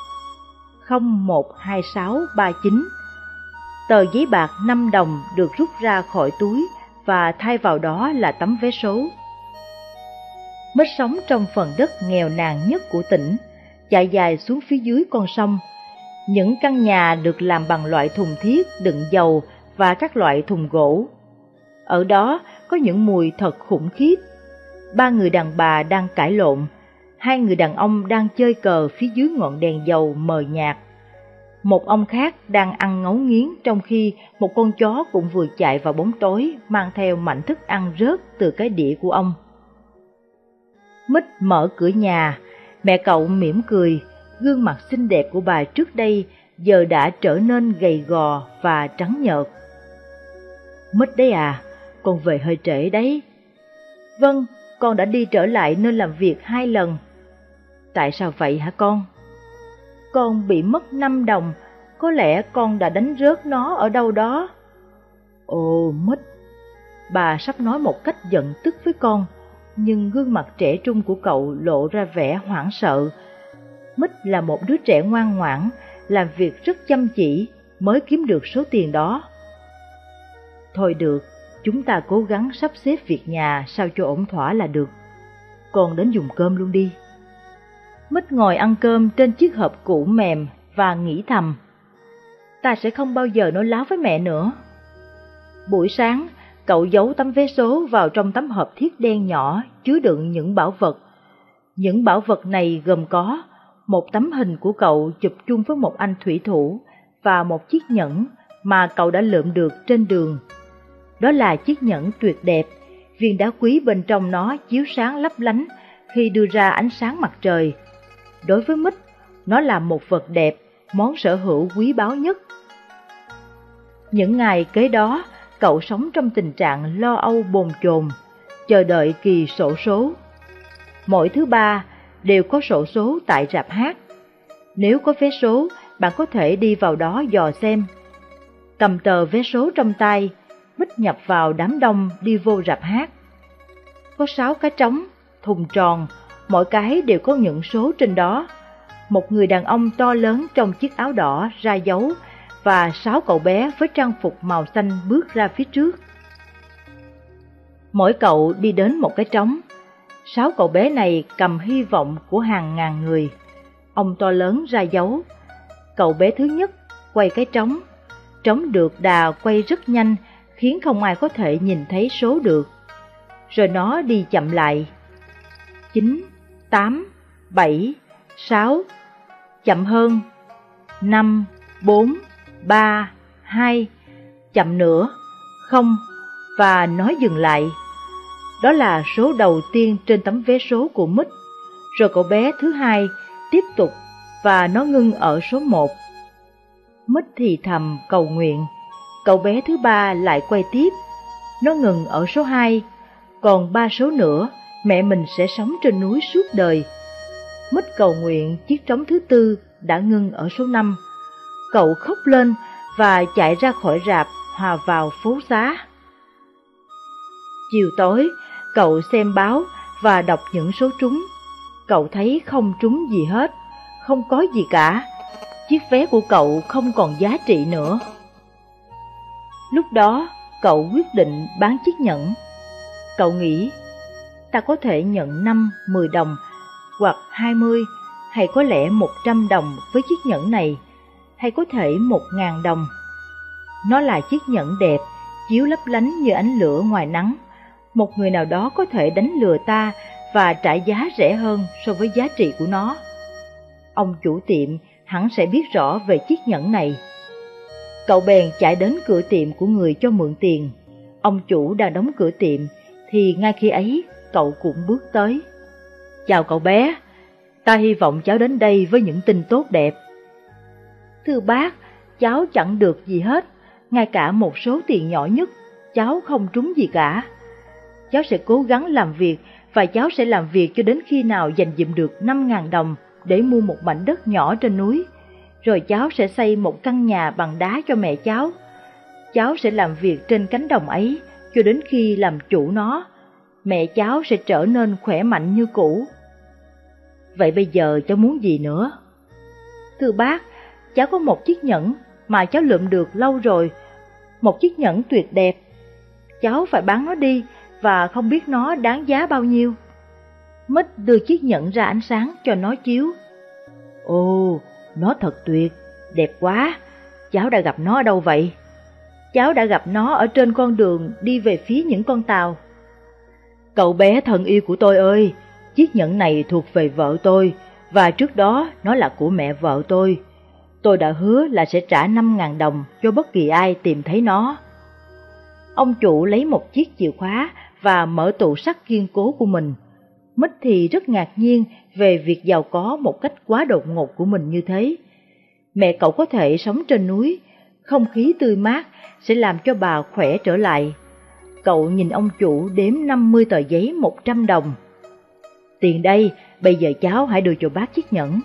S2: 012639. Tờ giấy bạc 5 đồng được rút ra khỏi túi và thay vào đó là tấm vé số. Mít sống trong phần đất nghèo nàn nhất của tỉnh, chạy dài xuống phía dưới con sông. Những căn nhà được làm bằng loại thùng thiết đựng dầu và các loại thùng gỗ. Ở đó có những mùi thật khủng khiếp. 3 người đàn bà đang cãi lộn, 2 người đàn ông đang chơi cờ phía dưới ngọn đèn dầu mờ nhạt. Một ông khác đang ăn ngấu nghiến trong khi một con chó cũng vừa chạy vào bóng tối mang theo mảnh thức ăn rớt từ cái đĩa của ông. Mít mở cửa nhà, mẹ cậu mỉm cười, Gương mặt xinh đẹp của bà trước đây giờ đã trở nên gầy gò và trắng nhợt. Mít đấy à, con về hơi trễ đấy. Vâng, con đã đi trở lại nơi làm việc 2 lần. Tại sao vậy hả con? Con bị mất 5 đồng, có lẽ con đã đánh rớt nó ở đâu đó. Ồ Mít, bà sắp nói một cách giận tức với con, nhưng gương mặt trẻ trung của cậu lộ ra vẻ hoảng sợ. Mít là một đứa trẻ ngoan ngoãn, làm việc rất chăm chỉ mới kiếm được số tiền đó. Thôi được, chúng ta cố gắng sắp xếp việc nhà sao cho ổn thỏa là được. Con đến dùng cơm luôn đi. Mít ngồi ăn cơm trên chiếc hộp cũ mềm và nghĩ thầm, ta sẽ không bao giờ nói láo với mẹ nữa. Buổi sáng, cậu giấu tấm vé số vào trong tấm hộp thiết đen nhỏ chứa đựng những bảo vật. Những bảo vật này gồm có một tấm hình của cậu chụp chung với một anh thủy thủ và một chiếc nhẫn mà cậu đã lượm được trên đường. Đó là chiếc nhẫn tuyệt đẹp, viên đá quý bên trong nó chiếu sáng lấp lánh khi đưa ra ánh sáng mặt trời. Đối với Mít, nó là một vật đẹp, món sở hữu quý báu nhất. Những ngày kế đó, cậu sống trong tình trạng lo âu bồn chồn, chờ đợi kỳ xổ số. Mỗi thứ Ba đều có xổ số tại rạp hát. Nếu có vé số, bạn có thể đi vào đó dò xem. Cầm tờ vé số trong tay, Mít nhập vào đám đông đi vô rạp hát. Có 6 cái trống, thùng tròn, mỗi cái đều có những số trên đó. Một người đàn ông to lớn trong chiếc áo đỏ ra dấu và 6 cậu bé với trang phục màu xanh bước ra phía trước. Mỗi cậu đi đến một cái trống. 6 cậu bé này cầm hy vọng của hàng ngàn người. Ông to lớn ra dấu. Cậu bé thứ nhất quay cái trống. Trống được đà quay rất nhanh, khiến không ai có thể nhìn thấy số được. Rồi nó đi chậm lại. 9, 8, 7, 6. Chậm hơn. 5, 4, 3, 2. Chậm nữa. 0. Và nó dừng lại. Đó là số đầu tiên trên tấm vé số của Mít. Rồi cậu bé thứ hai tiếp tục và nó ngưng ở số 1. Mít thì thầm cầu nguyện. Cậu bé thứ ba lại quay tiếp. Nó ngừng ở số 2. Còn 3 số nữa, mẹ mình sẽ sống trên núi suốt đời. Mít cầu nguyện chiếc trống thứ tư đã ngưng ở số 5. Cậu khóc lên và chạy ra khỏi rạp, hòa vào phố xá. Chiều tối, cậu xem báo và đọc những số trúng. Cậu thấy không trúng gì hết, không có gì cả. Chiếc vé của cậu không còn giá trị nữa. Lúc đó, cậu quyết định bán chiếc nhẫn. Cậu nghĩ, ta có thể nhận 5, 10 đồng, hoặc 20, hay có lẽ 100 đồng với chiếc nhẫn này, hay có thể 1.000 đồng. Nó là chiếc nhẫn đẹp, chiếu lấp lánh như ánh lửa ngoài nắng. Một người nào đó có thể đánh lừa ta và trả giá rẻ hơn so với giá trị của nó. Ông chủ tiệm hẳn sẽ biết rõ về chiếc nhẫn này. Cậu bèn chạy đến cửa tiệm của người cho mượn tiền. Ông chủ đang đóng cửa tiệm, thì ngay khi ấy cậu cũng bước tới. Chào cậu bé, ta hy vọng cháu đến đây với những tin tốt đẹp. Thưa bác, cháu chẳng được gì hết, ngay cả một số tiền nhỏ nhất, cháu không trúng gì cả. Cháu sẽ cố gắng làm việc và cháu sẽ làm việc cho đến khi nào dành dụm được 5.000 đồng để mua một mảnh đất nhỏ trên núi. Rồi cháu sẽ xây một căn nhà bằng đá cho mẹ cháu. Cháu sẽ làm việc trên cánh đồng ấy cho đến khi làm chủ nó. Mẹ cháu sẽ trở nên khỏe mạnh như cũ. Vậy bây giờ cháu muốn gì nữa? Thưa bác, cháu có một chiếc nhẫn mà cháu lượm được lâu rồi. Một chiếc nhẫn tuyệt đẹp. Cháu phải bán nó đi và không biết nó đáng giá bao nhiêu. Mít đưa chiếc nhẫn ra ánh sáng cho nó chiếu. Ồ, nó thật tuyệt, đẹp quá. Cháu đã gặp nó ở đâu vậy? Cháu đã gặp nó ở trên con đường đi về phía những con tàu. Cậu bé thân yêu của tôi ơi, chiếc nhẫn này thuộc về vợ tôi, và trước đó nó là của mẹ vợ tôi. Tôi đã hứa là sẽ trả 5.000 đồng cho bất kỳ ai tìm thấy nó. Ông chủ lấy một chiếc chìa khóa và mở tủ sắt kiên cố của mình. Mít thì rất ngạc nhiên về việc giàu có một cách quá đột ngột của mình như thế. Mẹ cậu có thể sống trên núi, không khí tươi mát sẽ làm cho bà khỏe trở lại. Cậu nhìn ông chủ đếm 50 tờ giấy 100 đồng. Tiền đây, bây giờ cháu hãy đưa cho bác chiếc nhẫn.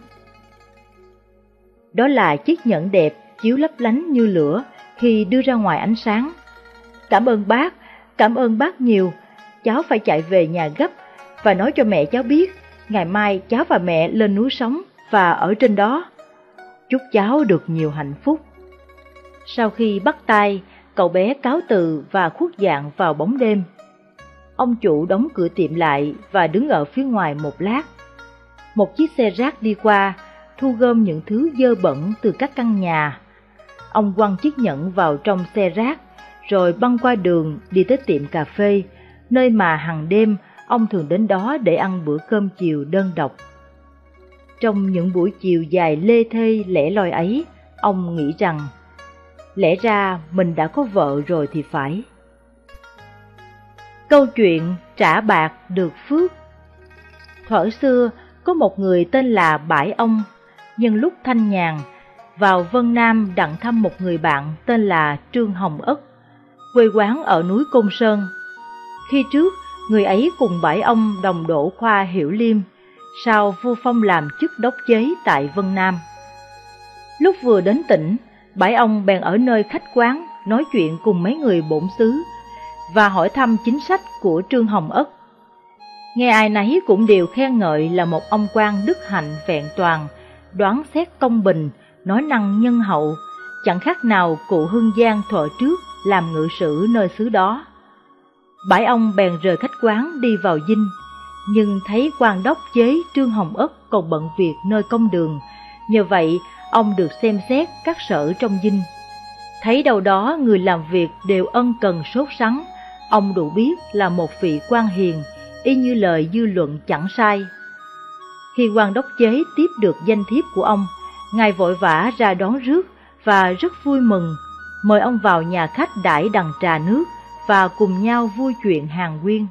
S2: Đó là chiếc nhẫn đẹp, chiếu lấp lánh như lửa khi đưa ra ngoài ánh sáng. Cảm ơn bác nhiều. Cháu phải chạy về nhà gấp và nói cho mẹ cháu biết, ngày mai cháu và mẹ lên núi sống và ở trên đó. Chúc cháu được nhiều hạnh phúc. Sau khi bắt tay, cậu bé cáo từ và khuất dạng vào bóng đêm. Ông chủ đóng cửa tiệm lại và đứng ở phía ngoài một lát. Một chiếc xe rác đi qua, thu gom những thứ dơ bẩn từ các căn nhà. Ông quăng chiếc nhẫn vào trong xe rác, rồi băng qua đường đi tới tiệm cà phê, nơi mà hàng đêm ông thường đến đó để ăn bữa cơm chiều đơn độc. Trong những buổi chiều dài lê thê lẻ loi ấy, ông nghĩ rằng lẽ ra mình đã có vợ rồi thì phải. Câu chuyện trả bạc được phước. Thuở xưa có một người tên là Bãi Ông, nhân lúc thanh nhàn vào Vân Nam đặng thăm một người bạn tên là Trương Hồng Ất, quê quán ở núi Côn Sơn. Khi trước, người ấy cùng Bãi Ông đồng đỗ khoa Hiểu Liêm, sau vua phong làm chức đốc chế tại Vân Nam. Lúc vừa đến tỉnh, Bãi Ông bèn ở nơi khách quán nói chuyện cùng mấy người bổn xứ và hỏi thăm chính sách của Trương Hồng Ất. Nghe ai nấy cũng đều khen ngợi là một ông quan đức hạnh vẹn toàn, đoán xét công bình, nói năng nhân hậu, chẳng khác nào cụ Hưng Giang thuở trước làm ngự sử nơi xứ đó. Bãi Ông bèn rời khách quán đi vào dinh, nhưng thấy quan đốc chế Trương Hồng Ất còn bận việc nơi công đường, nhờ vậy ông được xem xét các sở trong dinh. Thấy đâu đó người làm việc đều ân cần sốt sắng, ông đủ biết là một vị quan hiền, y như lời dư luận chẳng sai. Khi quan đốc chế tiếp được danh thiếp của ông, ngài vội vã ra đón rước và rất vui mừng, mời ông vào nhà khách đãi đằng trà nước và cùng nhau vui chuyện hàn huyên.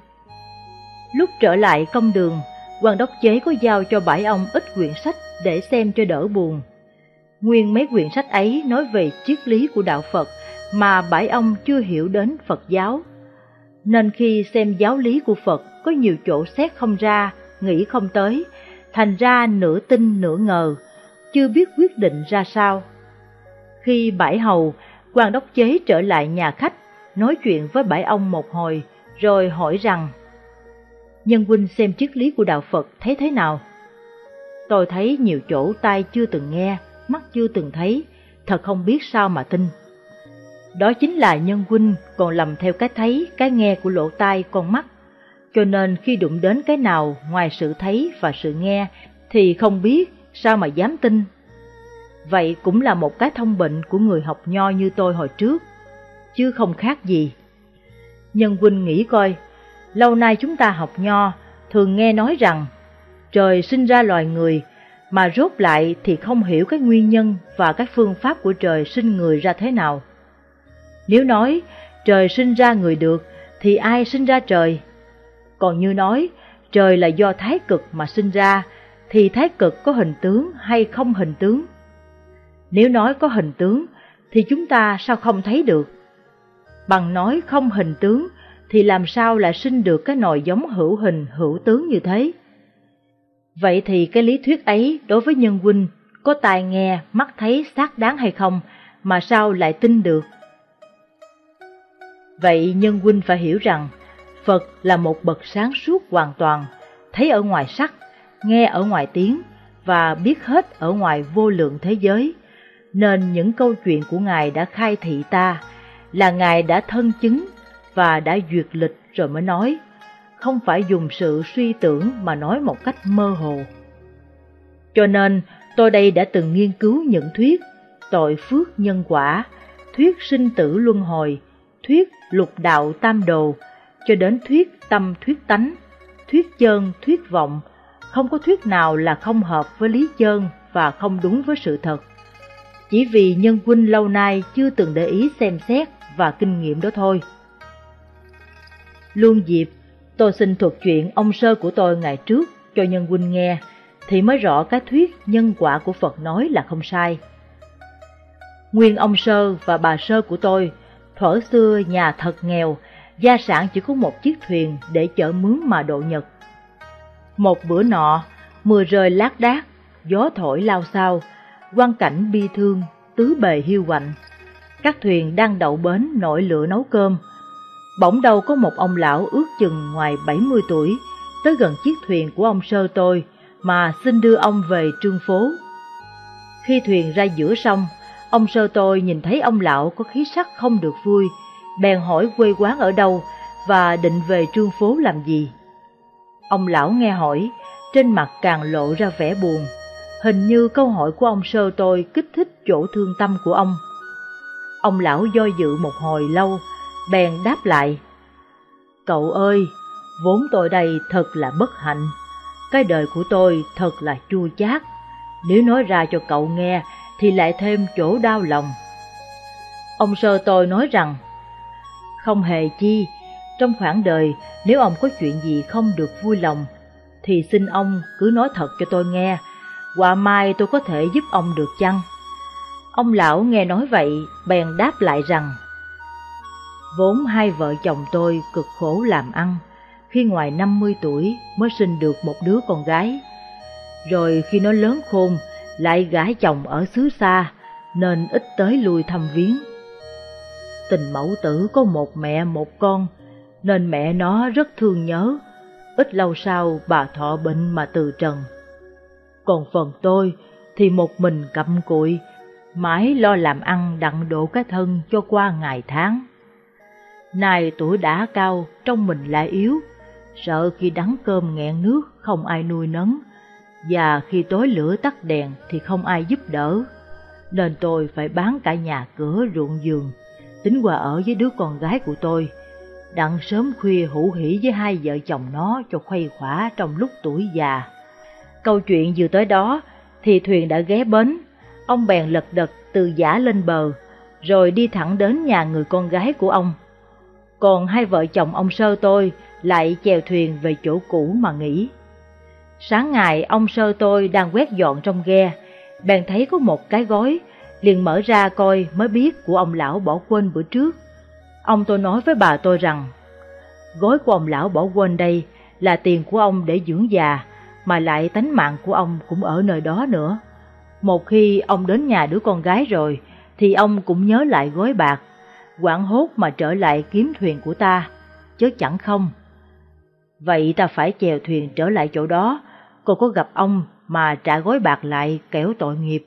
S2: Lúc trở lại công đường, quan đốc chế có giao cho Bãi Ông ít quyển sách để xem cho đỡ buồn. Nguyên mấy quyển sách ấy nói về triết lý của đạo Phật mà Bãi Ông chưa hiểu đến Phật giáo. Nên khi xem giáo lý của Phật có nhiều chỗ xét không ra, nghĩ không tới, thành ra nửa tin nửa ngờ, chưa biết quyết định ra sao. Khi Bãi Hầu, quan đốc chế trở lại nhà khách, nói chuyện với Bãi Ông một hồi, rồi hỏi rằng: Nhân huynh xem triết lý của đạo Phật thấy thế nào? Tôi thấy nhiều chỗ tai chưa từng nghe, mắt chưa từng thấy, thật không biết sao mà tin. Đó chính là nhân huynh còn lầm theo cái thấy, cái nghe của lỗ tai con mắt, cho nên khi đụng đến cái nào ngoài sự thấy và sự nghe thì không biết, sao mà dám tin. Vậy cũng là một cái thông bệnh của người học nho như tôi hồi trước, chứ không khác gì. Nhân huynh nghĩ coi, lâu nay chúng ta học nho thường nghe nói rằng trời sinh ra loài người, mà rốt lại thì không hiểu cái nguyên nhân và cái phương pháp của trời sinh người ra thế nào. Nếu nói trời sinh ra người được thì ai sinh ra trời? Còn như nói trời là do thái cực mà sinh ra thì thái cực có hình tướng hay không hình tướng? Nếu nói có hình tướng thì chúng ta sao không thấy được? Bằng nói không hình tướng thì làm sao lại sinh được cái nòi giống hữu hình hữu tướng như thế? Vậy thì cái lý thuyết ấy đối với nhân huynh có tai nghe, mắt thấy xác đáng hay không mà sao lại tin được? Vậy nhân huynh phải hiểu rằng Phật là một bậc sáng suốt hoàn toàn, thấy ở ngoài sắc, nghe ở ngoài tiếng và biết hết ở ngoài vô lượng thế giới. Nên những câu chuyện của Ngài đã khai thị ta là Ngài đã thân chứng và đã duyệt lịch rồi mới nói, không phải dùng sự suy tưởng mà nói một cách mơ hồ. Cho nên tôi đây đã từng nghiên cứu những thuyết tội phước nhân quả, thuyết sinh tử luân hồi, thuyết lục đạo tam đồ, cho đến thuyết tâm thuyết tánh, thuyết chân thuyết vọng, không có thuyết nào là không hợp với lý chân và không đúng với sự thật. Chỉ vì nhân huynh lâu nay chưa từng để ý xem xét và kinh nghiệm đó thôi. Luôn dịp, Tôi xin thuật chuyện ông sơ của tôi ngày trước cho nhân huynh nghe, thì mới rõ cái thuyết nhân quả của Phật nói là không sai. Nguyên ông sơ và bà sơ của tôi, thuở xưa nhà thật nghèo, gia sản chỉ có một chiếc thuyền để chở mướn mà độ nhật. Một bữa nọ, mưa rơi lác đác, gió thổi lao xao, quang cảnh bi thương, tứ bề hiu quạnh. Các thuyền đang đậu bến nổi lửa nấu cơm. Bỗng đâu có một ông lão ước chừng ngoài 70 tuổi, tới gần chiếc thuyền của ông sơ tôi mà xin đưa ông về Trương Phố. Khi thuyền ra giữa sông, ông sơ tôi nhìn thấy ông lão có khí sắc không được vui, bèn hỏi quê quán ở đâu và định về Trương Phố làm gì. Ông lão nghe hỏi, trên mặt càng lộ ra vẻ buồn. Hình như câu hỏi của ông sơ tôi kích thích chỗ thương tâm của ông. Ông lão do dự một hồi lâu, bèn đáp lại: "Cậu ơi, vốn tôi đây thật là bất hạnh. Cái đời của tôi thật là chua chát. Nếu nói ra cho cậu nghe thì lại thêm chỗ đau lòng." Ông sơ tôi nói rằng: "Không hề chi, trong khoảng đời nếu ông có chuyện gì không được vui lòng, thì xin ông cứ nói thật cho tôi nghe, quả mai tôi có thể giúp ông được chăng?" Ông lão nghe nói vậy, bèn đáp lại rằng: "Vốn hai vợ chồng tôi cực khổ làm ăn, khi ngoài 50 tuổi mới sinh được một đứa con gái. Rồi khi nó lớn khôn, lại gả chồng ở xứ xa, nên ít tới lui thăm viếng. Tình mẫu tử có một mẹ một con, nên mẹ nó rất thương nhớ. Ít lâu sau bà thọ bệnh mà từ trần. Còn phần tôi thì một mình cặm cụi, mãi lo làm ăn đặng độ cái thân cho qua ngày tháng. Nay tuổi đã cao, trong mình lại yếu, sợ khi đắng cơm nghẹn nước không ai nuôi nấng, và khi tối lửa tắt đèn thì không ai giúp đỡ, nên tôi phải bán cả nhà cửa ruộng vườn, tính qua ở với đứa con gái của tôi, đặng sớm khuya hữu hỉ với hai vợ chồng nó cho khuây khỏa trong lúc tuổi già." Câu chuyện vừa tới đó thì thuyền đã ghé bến. Ông bèn lật đật từ giã lên bờ, rồi đi thẳng đến nhà người con gái của ông. Còn hai vợ chồng ông sơ tôi lại chèo thuyền về chỗ cũ mà nghỉ. Sáng ngày ông sơ tôi đang quét dọn trong ghe, bèn thấy có một cái gói, liền mở ra coi mới biết của ông lão bỏ quên bữa trước. Ông tôi nói với bà tôi rằng: "Gói của ông lão bỏ quên đây là tiền của ông để dưỡng già, mà lại tánh mạng của ông cũng ở nơi đó nữa. Một khi ông đến nhà đứa con gái rồi, thì ông cũng nhớ lại gói bạc, hoảng hốt mà trở lại kiếm thuyền của ta, chớ chẳng không. Vậy ta phải chèo thuyền trở lại chỗ đó, còn có gặp ông mà trả gói bạc lại kẻo tội nghiệp."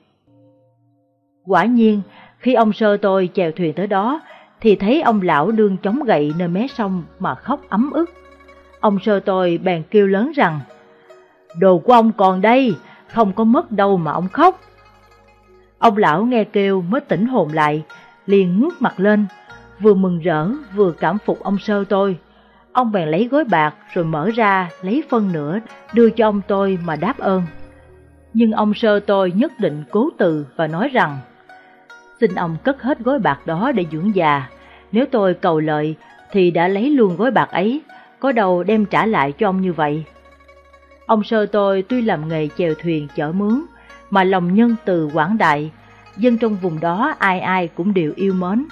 S2: Quả nhiên, khi ông sơ tôi chèo thuyền tới đó, thì thấy ông lão đương chống gậy nơi mé sông mà khóc ấm ức. Ông sơ tôi bèn kêu lớn rằng: "Đồ của ông còn đây, không có mất đâu mà ông khóc." Ông lão nghe kêu mới tỉnh hồn lại, liền ngước mặt lên, vừa mừng rỡ vừa cảm phục ông sơ tôi. Ông bèn lấy gói bạc rồi mở ra lấy phân nửa đưa cho ông tôi mà đáp ơn. Nhưng ông sơ tôi nhất định cố từ và nói rằng: "Xin ông cất hết gói bạc đó để dưỡng già. Nếu tôi cầu lợi thì đã lấy luôn gói bạc ấy, có đâu đem trả lại cho ông như vậy." Ông sơ tôi tuy làm nghề chèo thuyền chở mướn, mà lòng nhân từ quảng đại, dân trong vùng đó ai ai cũng đều yêu mến.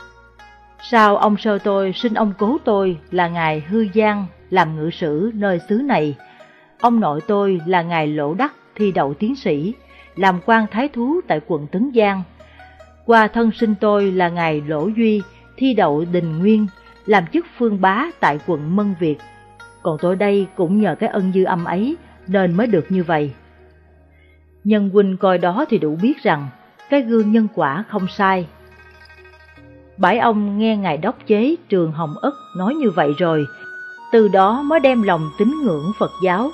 S2: Sau ông sơ tôi sinh ông cố tôi là ngài Hư Giang làm ngự sử nơi xứ này. Ông nội tôi là ngài Lỗ Đắc thi đậu tiến sĩ, làm quan thái thú tại quận Tấn Giang. Qua thân sinh tôi là ngài Lỗ Duy thi đậu Đình Nguyên, làm chức phương bá tại quận Mân Việt. Còn tôi đây cũng nhờ cái ân dư âm ấy nên mới được như vậy. Nhân huynh coi đó thì đủ biết rằng cái gương nhân quả không sai. Bãi ông nghe ngài đốc chế Trường Hồng Ất nói như vậy rồi, từ đó mới đem lòng tín ngưỡng Phật giáo.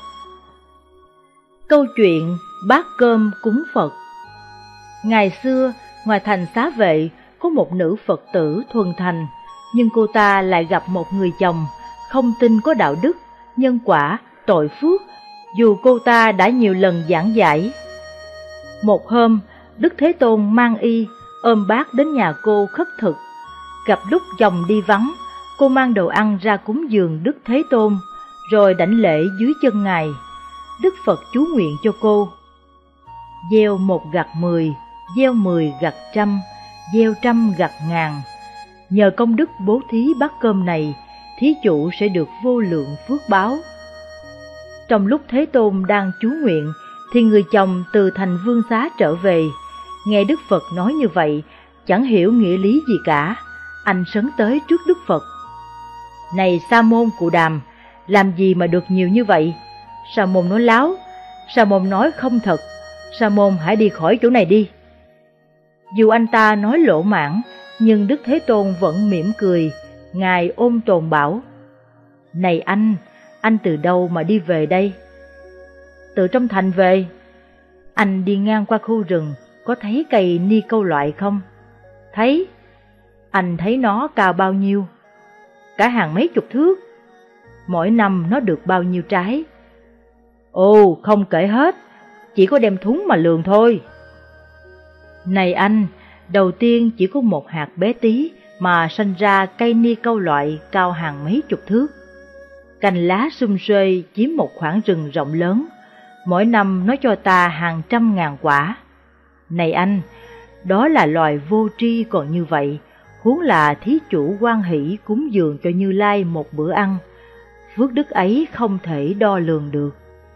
S2: Câu chuyện bát cơm cúng Phật. Ngày xưa, ngoài thành Xá Vệ có một nữ Phật tử thuần thành, nhưng cô ta lại gặp một người chồng không tin có đạo đức, nhân quả, tội phước, dù cô ta đã nhiều lần giảng giải. Một hôm, Đức Thế Tôn mang y, ôm bát đến nhà cô khất thực. Gặp lúc chồng đi vắng, cô mang đồ ăn ra cúng dường Đức Thế Tôn, rồi đảnh lễ dưới chân Ngài. Đức Phật chú nguyện cho cô: gieo 1 gặt 10, gieo 10 gặt 100, gieo 100 gặt 1000. Nhờ công đức bố thí bát cơm này, thí chủ sẽ được vô lượng phước báo. Trong lúc Thế Tôn đang chú nguyện, thì người chồng từ thành Vương Xá trở về. Nghe Đức Phật nói như vậy, chẳng hiểu nghĩa lý gì cả. Anh sấn tới trước Đức Phật: này Sa môn Cụ Đàm, làm gì mà được nhiều như vậy? Sa môn nói láo, Sa môn nói không thật, Sa môn hãy đi khỏi chỗ này đi. Dù anh ta nói lỗ mãng, nhưng Đức Thế Tôn vẫn mỉm cười. Ngài ôn tồn bảo: này anh từ đâu mà đi về đây? Từ trong thành về. Anh đi ngang qua khu rừng, có thấy cây ni câu loại không? Thấy. Anh thấy nó cao bao nhiêu? Cả hàng mấy chục thước. Mỗi năm nó được bao nhiêu trái? Ồ, không kể hết, chỉ có đem thúng mà lường thôi. Này anh, đầu tiên chỉ có một hạt bé tí mà sanh ra cây ni câu loại cao hàng mấy chục thước. Cành lá sum xuê chiếm một khoảng rừng rộng lớn, mỗi năm nó cho ta hàng trăm ngàn quả. Này anh, đó là loài vô tri còn như vậy, huống là thí chủ hoan hỷ cúng dường cho Như Lai một bữa ăn, phước đức ấy không thể đo lường được.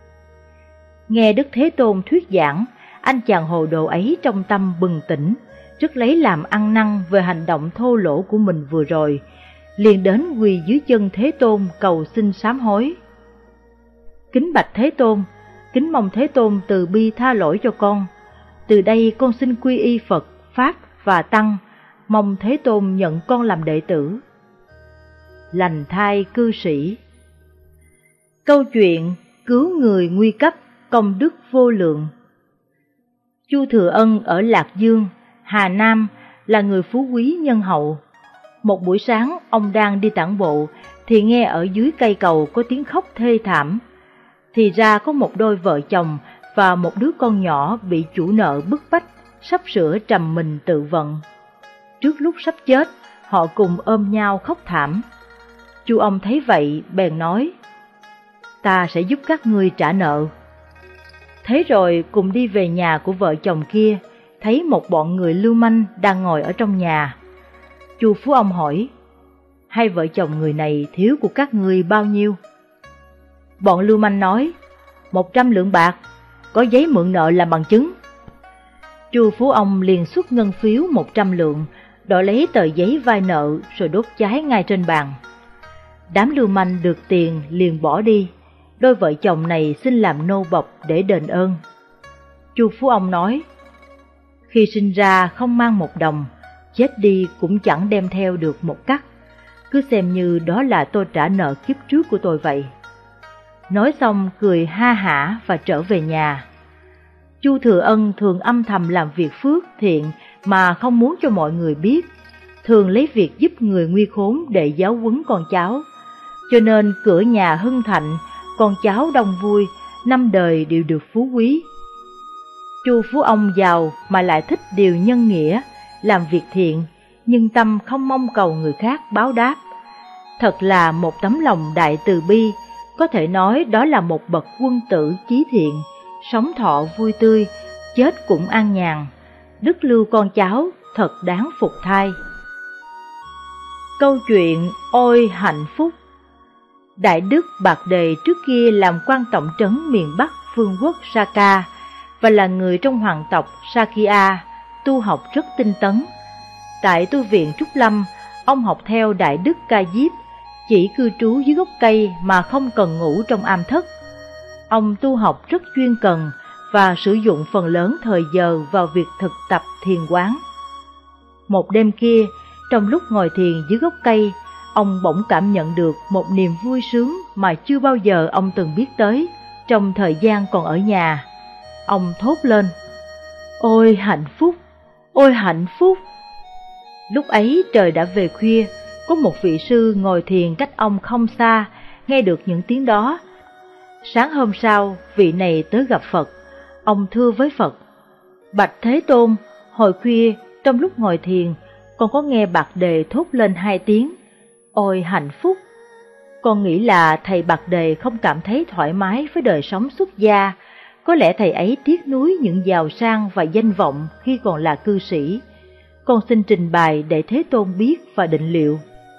S2: Nghe Đức Thế Tôn thuyết giảng, anh chàng hồ đồ ấy trong tâm bừng tỉnh, rất lấy làm ăn năn về hành động thô lỗ của mình vừa rồi, liền đến quỳ dưới chân Thế Tôn cầu xin sám hối. Kính bạch Thế Tôn, kính mong Thế Tôn từ bi tha lỗi cho con. Từ đây con xin quy y Phật, Pháp và Tăng, mong Thế Tôn nhận con làm đệ tử. Lành thai cư sĩ. Câu chuyện cứu người nguy cấp, công đức vô lượng. Chu Thừa Ân ở Lạc Dương, Hà Nam là người phú quý nhân hậu. Một buổi sáng ông đang đi tản bộ thì nghe ở dưới cây cầu có tiếng khóc thê thảm. Thì ra có một đôi vợ chồng và một đứa con nhỏ bị chủ nợ bức bách, sắp sửa trầm mình tự vận. Trước lúc sắp chết, họ cùng ôm nhau khóc thảm. Chu ông thấy vậy bèn nói: ta sẽ giúp các ngươi trả nợ. Thế rồi cùng đi về nhà của vợ chồng kia, thấy một bọn người lưu manh đang ngồi ở trong nhà. Chu phú ông hỏi: hai vợ chồng người này thiếu của các ngươi bao nhiêu? Bọn lưu manh nói: 100 lượng bạc, có giấy mượn nợ làm bằng chứng. Chu phú ông liền xuất ngân phiếu 100 lượng, đổi lấy tờ giấy vay nợ rồi đốt cháy ngay trên bàn. Đám lưu manh được tiền liền bỏ đi. Đôi vợ chồng này xin làm nô bộc để đền ơn. Chu phú ông nói: khi sinh ra không mang một đồng, chết đi cũng chẳng đem theo được một cắc, cứ xem như đó là tôi trả nợ kiếp trước của tôi vậy. Nói xong cười ha hả và trở về nhà. Chu Thừa Ân thường âm thầm làm việc phước thiện mà không muốn cho mọi người biết, thường lấy việc giúp người nguy khốn để giáo huấn con cháu. Cho nên cửa nhà hưng thạnh, con cháu đông vui, 5 đời đều được phú quý. Chu phú ông giàu mà lại thích điều nhân nghĩa, làm việc thiện, nhưng tâm không mong cầu người khác báo đáp. Thật là một tấm lòng đại từ bi, có thể nói đó là một bậc quân tử chí thiện, sống thọ vui tươi, chết cũng an nhàn. Đức lưu con cháu thật đáng phục thay. Câu chuyện ôi hạnh phúc. Đại đức Bạc Đề trước kia làm quan tổng trấn miền Bắc phương quốc Sakha và là người trong hoàng tộc Sakya, tu học rất tinh tấn. Tại tu viện Trúc Lâm, ông học theo Đại đức Ca Diếp, chỉ cư trú dưới gốc cây mà không cần ngủ trong am thất. Ông tu học rất chuyên cần và sử dụng phần lớn thời giờ vào việc thực tập thiền quán. Một đêm kia, trong lúc ngồi thiền dưới gốc cây, ông bỗng cảm nhận được một niềm vui sướng mà chưa bao giờ ông từng biết tới trong thời gian còn ở nhà. Ông thốt lên: ôi hạnh phúc, ôi hạnh phúc. Lúc ấy trời đã về khuya, có một vị sư ngồi thiền cách ông không xa, nghe được những tiếng đó. Sáng hôm sau, vị này tới gặp Phật. Ông thưa với Phật: bạch Thế Tôn, hồi khuya trong lúc ngồi thiền, con có nghe Bạc Đề thốt lên 2 tiếng ôi hạnh phúc. Con nghĩ là thầy Bạc Đề không cảm thấy thoải mái với đời sống xuất gia. Có lẽ thầy ấy tiếc nuối những giàu sang và danh vọng khi còn là cư sĩ. Con xin trình bày để Thế Tôn biết và định liệu.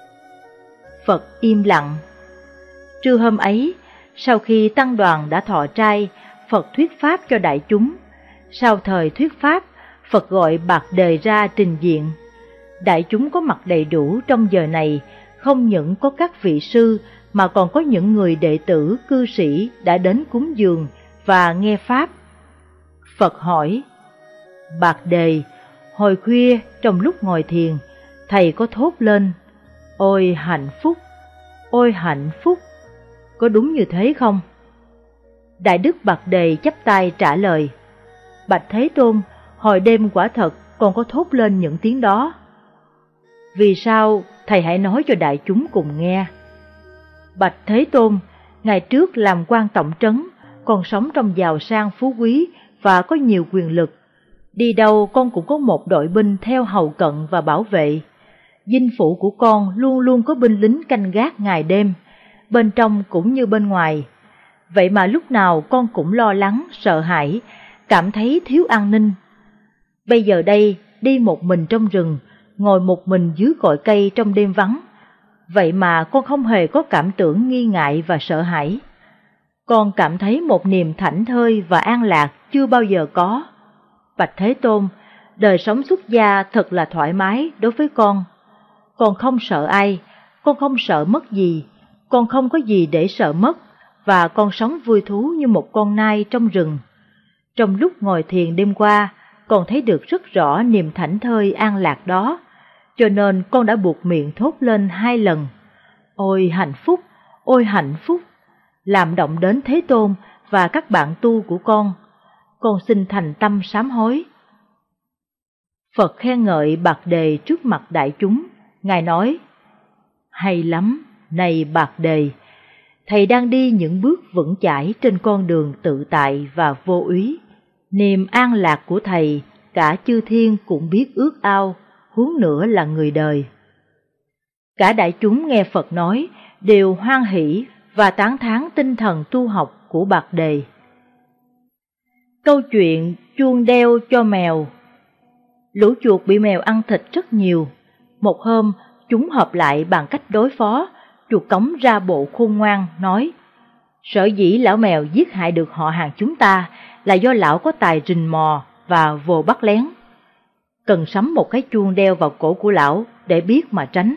S2: Phật im lặng. Trưa hôm ấy, sau khi tăng đoàn đã thọ trai, Phật thuyết pháp cho đại chúng. Sau thời thuyết pháp, Phật gọi Bạc Đề ra trình diện. Đại chúng có mặt đầy đủ trong giờ này, không những có các vị sư mà còn có những người đệ tử cư sĩ đã đến cúng dường và nghe pháp. Phật hỏi: Bạc Đề, hồi khuya trong lúc ngồi thiền, thầy có thốt lên: ôi hạnh phúc, ôi hạnh phúc, có đúng như thế không? Đại đức Bạc Đề chắp tay trả lời: Bạch Thế Tôn, hồi đêm quả thật con có thốt lên những tiếng đó. Vì sao thầy hãy nói cho đại chúng cùng nghe. Bạch Thế Tôn, ngày trước làm quan tổng trấn, con sống trong giàu sang phú quý và có nhiều quyền lực. Đi đâu con cũng có một đội binh theo hầu cận và bảo vệ. Dinh phủ của con luôn luôn có binh lính canh gác ngày đêm, bên trong cũng như bên ngoài. Vậy mà lúc nào con cũng lo lắng, sợ hãi, cảm thấy thiếu an ninh. Bây giờ đây, đi một mình trong rừng, ngồi một mình dưới cội cây trong đêm vắng. Vậy mà con không hề có cảm tưởng nghi ngại và sợ hãi. Con cảm thấy một niềm thảnh thơi và an lạc chưa bao giờ có. Bạch Thế Tôn, đời sống xuất gia thật là thoải mái đối với con. Con không sợ ai, con không sợ mất gì, con không có gì để sợ mất, và con sống vui thú như một con nai trong rừng. Trong lúc ngồi thiền đêm qua, con thấy được rất rõ niềm thảnh thơi an lạc đó, cho nên con đã buộc miệng thốt lên 2 lần: ôi hạnh phúc, ôi hạnh phúc, làm động đến Thế Tôn và các bạn tu của con. Con xin thành tâm sám hối. Phật khen ngợi Bạc Đề trước mặt đại chúng. Ngài nói: hay lắm, này Bạc Đề, thầy đang đi những bước vững chãi trên con đường tự tại và vô úy. Niềm an lạc của thầy, cả chư thiên cũng biết ước ao, huống nữa là người đời. Cả đại chúng nghe Phật nói đều hoan hỷ và tán thán tinh thần tu học của Bạc Đề. Câu chuyện chuông đeo cho mèo. Lũ chuột bị mèo ăn thịt rất nhiều. Một hôm, chúng họp lại bàn cách đối phó. Chuột cống ra bộ khôn ngoan, nói: sở dĩ lão mèo giết hại được họ hàng chúng ta là do lão có tài rình mò và vồ bắt lén. Cần sắm một cái chuông đeo vào cổ của lão để biết mà tránh.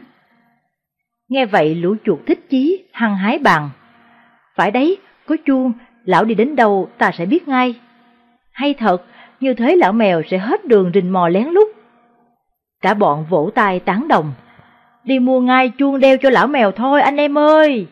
S2: Nghe vậy lũ chuột thích chí, hăng hái bàn: phải đấy, có chuông, lão đi đến đâu ta sẽ biết ngay. Hay thật, như thế lão mèo sẽ hết đường rình mò lén lút. Cả bọn vỗ tay tán đồng: đi mua ngay chuông đeo cho lão mèo thôi anh em ơi.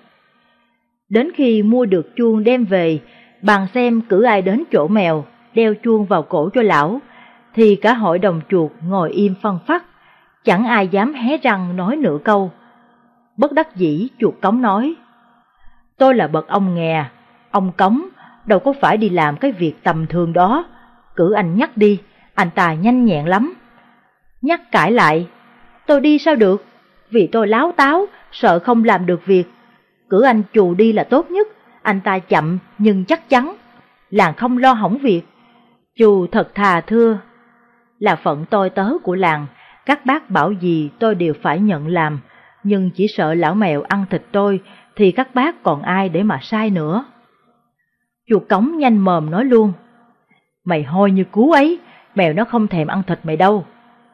S2: Đến khi mua được chuông đem về, bàn xem cử ai đến chỗ mèo, đeo chuông vào cổ cho lão, thì cả hội đồng chuột ngồi im phăng phắc, chẳng ai dám hé răng nói nửa câu. Bất đắc dĩ chuột cống nói: tôi là bậc ông nghè, ông cống đâu có phải đi làm cái việc tầm thường đó, cử anh nhắc đi, anh ta nhanh nhẹn lắm. Nhắc cãi lại: tôi đi sao được, vì tôi láo táo, sợ không làm được việc. Cử anh Chù đi là tốt nhất, anh ta chậm nhưng chắc chắn, làng không lo hỏng việc. Chù thật thà thưa: là phận tôi tớ của làng, các bác bảo gì tôi đều phải nhận làm, nhưng chỉ sợ lão mèo ăn thịt tôi thì các bác còn ai để mà sai nữa. Chuột cống nhanh mồm nói luôn: mày hôi như cú ấy, mèo nó không thèm ăn thịt mày đâu.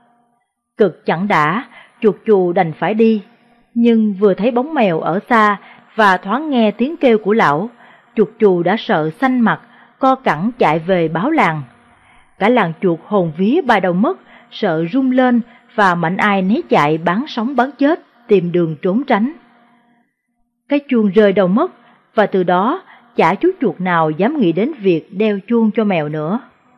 S2: Cực chẳng đã, chuột Chù đành phải đi, nhưng vừa thấy bóng mèo ở xa và thoáng nghe tiếng kêu của lão, chuột Chù đã sợ xanh mặt, co cẳng chạy về báo làng. Cả làng chuột hồn vía ba đầu mất, sợ rung lên và mạnh ai né chạy bán sống bán chết, tìm đường trốn tránh. Cái chuông rơi đầu mất, và từ đó chả chú chuột nào dám nghĩ đến việc đeo chuông cho mèo nữa.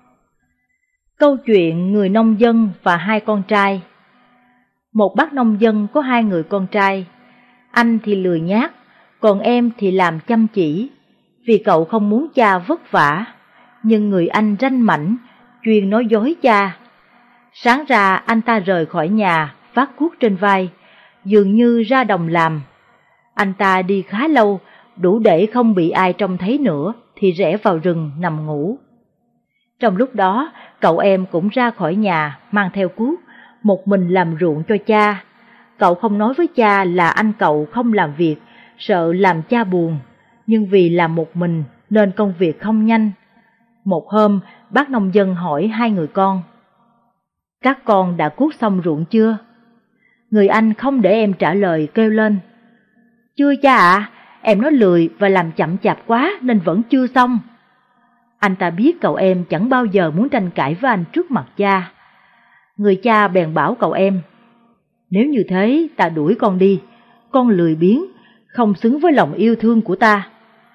S2: Câu chuyện người nông dân và 2 con trai. Một bác nông dân có 2 người con trai. Anh thì lười nhác, còn em thì làm chăm chỉ, vì cậu không muốn cha vất vả. Nhưng người anh ranh mãnh, chuyên nói dối cha. Sáng ra anh ta rời khỏi nhà, vác cuốc trên vai, dường như ra đồng làm. Anh ta đi khá lâu, đủ để không bị ai trông thấy nữa, thì rẽ vào rừng nằm ngủ. Trong lúc đó, cậu em cũng ra khỏi nhà mang theo cuốc, một mình làm ruộng cho cha. Cậu không nói với cha là anh cậu không làm việc, sợ làm cha buồn, nhưng vì làm một mình nên công việc không nhanh. Một hôm, bác nông dân hỏi hai người con: "Các con đã cuốc xong ruộng chưa?" Người anh không để em trả lời, kêu lên: "Chưa cha ạ, em nó lười và làm chậm chạp quá nên vẫn chưa xong." Anh ta biết cậu em chẳng bao giờ muốn tranh cãi với anh trước mặt cha. Người cha bèn bảo cậu em: "Nếu như thế ta đuổi con đi, con lười biếng, không xứng với lòng yêu thương của ta."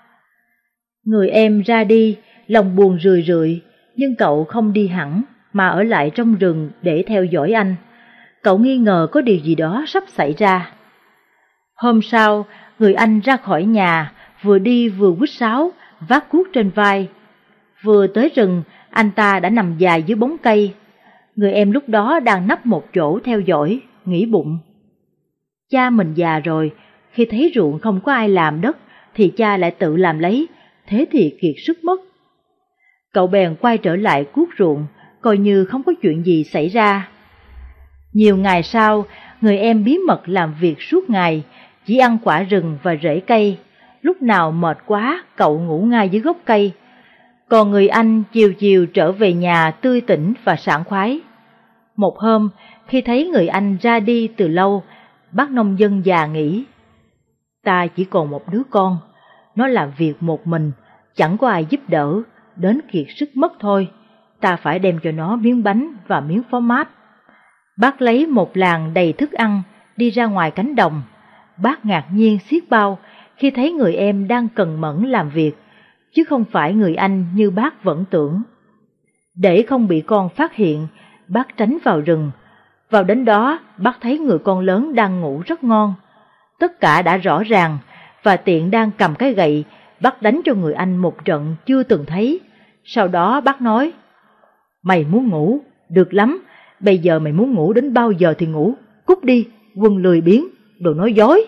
S2: Người em ra đi, lòng buồn rười rượi, nhưng cậu không đi hẳn mà ở lại trong rừng để theo dõi anh. Cậu nghi ngờ có điều gì đó sắp xảy ra. Hôm sau, người anh ra khỏi nhà, vừa đi vừa huýt sáo, vác cuốc trên vai. Vừa tới rừng, anh ta đã nằm dài dưới bóng cây. Người em lúc đó đang nấp một chỗ theo dõi, nghĩ bụng: cha mình già rồi, khi thấy ruộng không có ai làm đất thì cha lại tự làm lấy, thế thì kiệt sức mất. Cậu bèn quay trở lại cuốc ruộng, coi như không có chuyện gì xảy ra. Nhiều ngày sau, người em bí mật làm việc suốt ngày, chỉ ăn quả rừng và rễ cây. Lúc nào mệt quá, cậu ngủ ngay dưới gốc cây. Còn người anh chiều chiều trở về nhà tươi tỉnh và sảng khoái. Một hôm, khi thấy người anh ra đi từ lâu, bác nông dân già nghĩ: "Ta chỉ còn một đứa con, nó làm việc một mình, chẳng có ai giúp đỡ, đến kiệt sức mất thôi. Ta phải đem cho nó miếng bánh và miếng phó mát." Bác lấy một làng đầy thức ăn, đi ra ngoài cánh đồng. Bác ngạc nhiên xiết bao khi thấy người em đang cần mẫn làm việc, chứ không phải người anh như bác vẫn tưởng. Để không bị con phát hiện, bác tránh vào rừng. Vào đến đó, bác thấy người con lớn đang ngủ rất ngon. Tất cả đã rõ ràng, và tiện đang cầm cái gậy, bác đánh cho người anh một trận chưa từng thấy. Sau đó bác nói: "Mày muốn ngủ, được lắm, bây giờ mày muốn ngủ đến bao giờ thì ngủ, cút đi, quân lười biếng, đồ nói dối."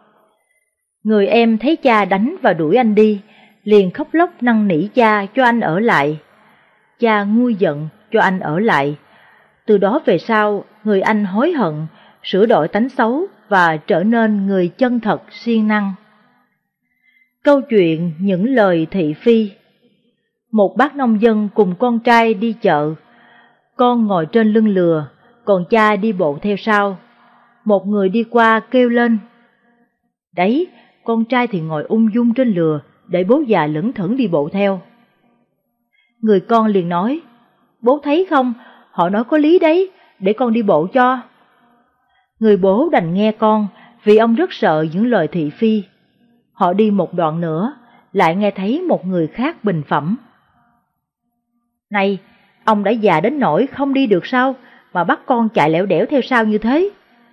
S2: Người em thấy cha đánh và đuổi anh đi, liền khóc lóc năn nỉ cha cho anh ở lại. Cha nguôi giận cho anh ở lại. Từ đó về sau, người anh hối hận, sửa đổi tánh xấu và trở nên người chân thật siêng năng. Câu chuyện những lời thị phi. Một bác nông dân cùng con trai đi chợ. Con ngồi trên lưng lừa, còn cha đi bộ theo sau. Một người đi qua kêu lên: "Đấy, con trai thì ngồi ung dung trên lừa, để bố già lững thững đi bộ theo." Người con liền nói: "Bố thấy không, họ nói có lý đấy, để con đi bộ cho." Người bố đành nghe con, vì ông rất sợ những lời thị phi. Họ đi một đoạn nữa, lại nghe thấy một người khác bình phẩm: "Này, ông đã già đến nỗi không đi được sao, mà bắt con chạy lẻo đẻo theo sau như thế?"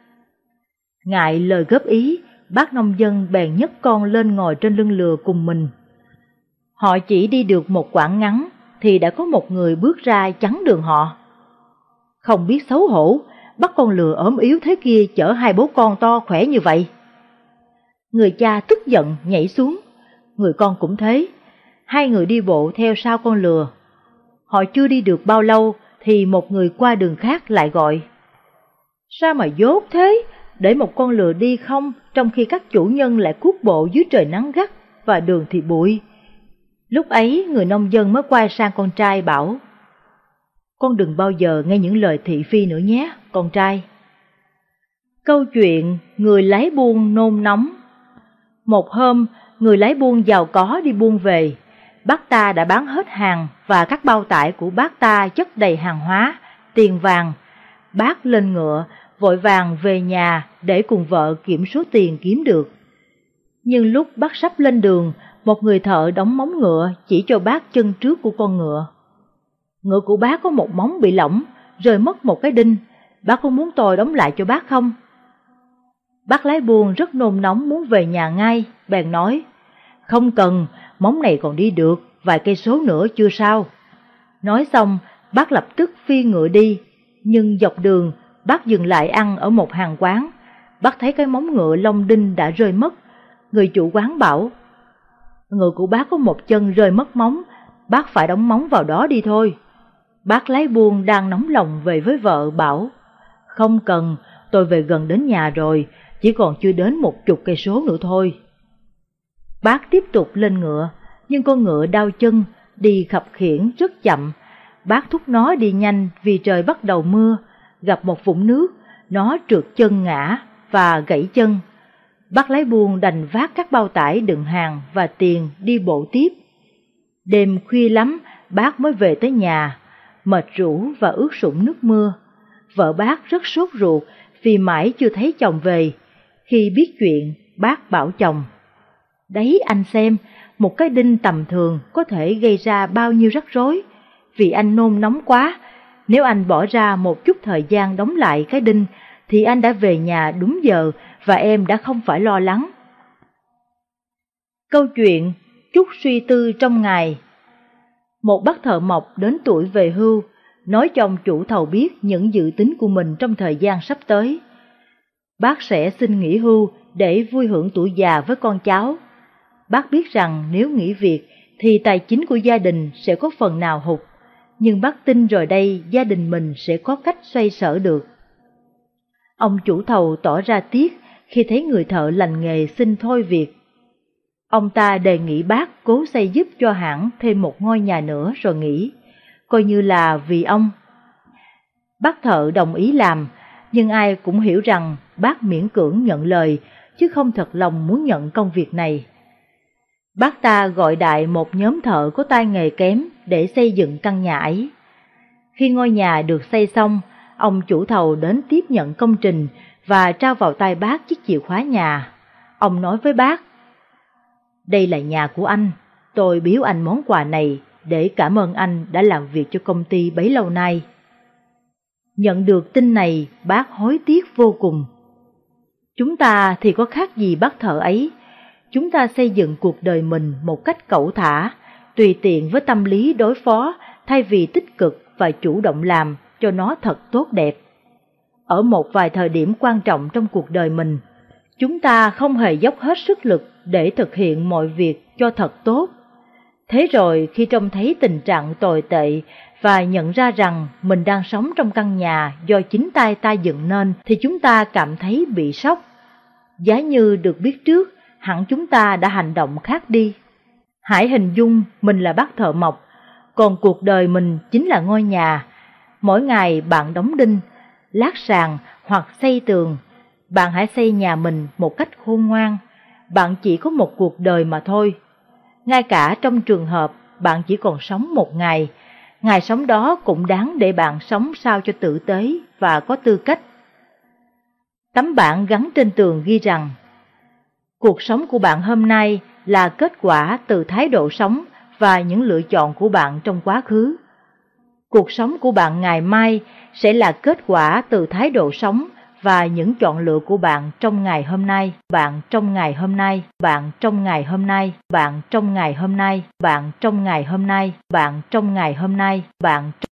S2: Ngại lời góp ý, bác nông dân bèn nhấc con lên ngồi trên lưng lừa cùng mình. Họ chỉ đi được một quãng ngắn, thì đã có một người bước ra chắn đường họ. Không biết xấu hổ, bắt con lừa ốm yếu thế kia chở hai bố con to khỏe như vậy. Người cha tức giận nhảy xuống, người con cũng thế. Hai người đi bộ theo sau con lừa. Họ chưa đi được bao lâu thì một người qua đường khác lại gọi: "Sao mà dốt thế, để một con lừa đi không, trong khi các chủ nhân lại cuốc bộ dưới trời nắng gắt và đường thì bụi." Lúc ấy người nông dân mới quay sang con trai bảo: "Con đừng bao giờ nghe những lời thị phi nữa nhé, con trai." Câu chuyện người lái buôn nôn nóng. Một hôm, người lái buôn giàu có đi buôn về. Bác ta đã bán hết hàng và các bao tải của bác ta chất đầy hàng hóa, tiền vàng. Bác lên ngựa, vội vàng về nhà để cùng vợ kiểm số tiền kiếm được. Nhưng lúc bác sắp lên đường, một người thợ đóng móng ngựa chỉ cho bác chân trước của con ngựa. Ngựa của bác có một móng bị lỏng, rơi mất một cái đinh. Bác có muốn tôi đóng lại cho bác không? Bác lái buôn rất nôn nóng muốn về nhà ngay, bèn nói: "Không cần, móng này còn đi được, vài cây số nữa chưa sao." Nói xong, bác lập tức phi ngựa đi, nhưng dọc đường, bác dừng lại ăn ở một hàng quán. Bác thấy cái móng ngựa lông đinh đã rơi mất, người chủ quán bảo: "Ngựa của bác có một chân rơi mất móng, bác phải đóng móng vào đó đi thôi." Bác lái buôn đang nóng lòng về với vợ bảo: "Không cần, tôi về gần đến nhà rồi, chỉ còn chưa đến 10 cây số nữa thôi." Bác tiếp tục lên ngựa, nhưng con ngựa đau chân, đi khập khiễng rất chậm. Bác thúc nó đi nhanh vì trời bắt đầu mưa, gặp một vũng nước, nó trượt chân ngã và gãy chân. Bác lái buôn đành vác các bao tải đựng hàng và tiền đi bộ tiếp. Đêm khuya lắm, bác mới về tới nhà, mệt rũ và ướt sũng nước mưa. Vợ bác rất sốt ruột vì mãi chưa thấy chồng về. Khi biết chuyện, bác bảo chồng: "Đấy anh xem, một cái đinh tầm thường có thể gây ra bao nhiêu rắc rối. Vì anh nôn nóng quá, nếu anh bỏ ra một chút thời gian đóng lại cái đinh, thì anh đã về nhà đúng giờ và em đã không phải lo lắng." Câu chuyện chút suy tư trong ngày. Một bác thợ mộc đến tuổi về hưu, nói cho ông chủ thầu biết những dự tính của mình trong thời gian sắp tới. Bác sẽ xin nghỉ hưu để vui hưởng tuổi già với con cháu. Bác biết rằng nếu nghỉ việc thì tài chính của gia đình sẽ có phần nào hụt, nhưng bác tin rồi đây gia đình mình sẽ có cách xoay sở được. Ông chủ thầu tỏ ra tiếc khi thấy người thợ lành nghề xin thôi việc. Ông ta đề nghị bác cố xây giúp cho hãng thêm một ngôi nhà nữa rồi nghỉ, coi như là vì ông. Bác thợ đồng ý làm, nhưng ai cũng hiểu rằng bác miễn cưỡng nhận lời, chứ không thật lòng muốn nhận công việc này. Bác ta gọi đại một nhóm thợ có tay nghề kém để xây dựng căn nhà ấy. Khi ngôi nhà được xây xong, ông chủ thầu đến tiếp nhận công trình và trao vào tay bác chiếc chìa khóa nhà. Ông nói với bác: "Đây là nhà của anh, tôi biếu anh món quà này để cảm ơn anh đã làm việc cho công ty bấy lâu nay." Nhận được tin này, bác hối tiếc vô cùng. Chúng ta thì có khác gì bác thợ ấy. Chúng ta xây dựng cuộc đời mình một cách cẩu thả, tùy tiện với tâm lý đối phó thay vì tích cực và chủ động làm cho nó thật tốt đẹp. Ở một vài thời điểm quan trọng trong cuộc đời mình, chúng ta không hề dốc hết sức lực để thực hiện mọi việc cho thật tốt. Thế rồi khi trông thấy tình trạng tồi tệ và nhận ra rằng mình đang sống trong căn nhà do chính tay ta dựng nên, thì chúng ta cảm thấy bị sốc. Giá như được biết trước, hẳn chúng ta đã hành động khác đi. Hãy hình dung mình là bác thợ mộc, còn cuộc đời mình chính là ngôi nhà. Mỗi ngày bạn đóng đinh, lát sàn hoặc xây tường. Bạn hãy xây nhà mình một cách khôn ngoan. Bạn chỉ có một cuộc đời mà thôi. Ngay cả trong trường hợp bạn chỉ còn sống một ngày, ngày sống đó cũng đáng để bạn sống sao cho tử tế và có tư cách. Tấm bảng gắn trên tường ghi rằng: "Cuộc sống của bạn hôm nay là kết quả từ thái độ sống và những lựa chọn của bạn trong quá khứ. Cuộc sống của bạn ngày mai sẽ là kết quả từ thái độ sống và những chọn lựa của bạn trong ngày hôm nay, bạn trong ngày hôm nay, bạn trong ngày hôm nay, bạn trong ngày hôm nay, bạn trong ngày hôm nay, bạn trong ngày hôm nay, bạn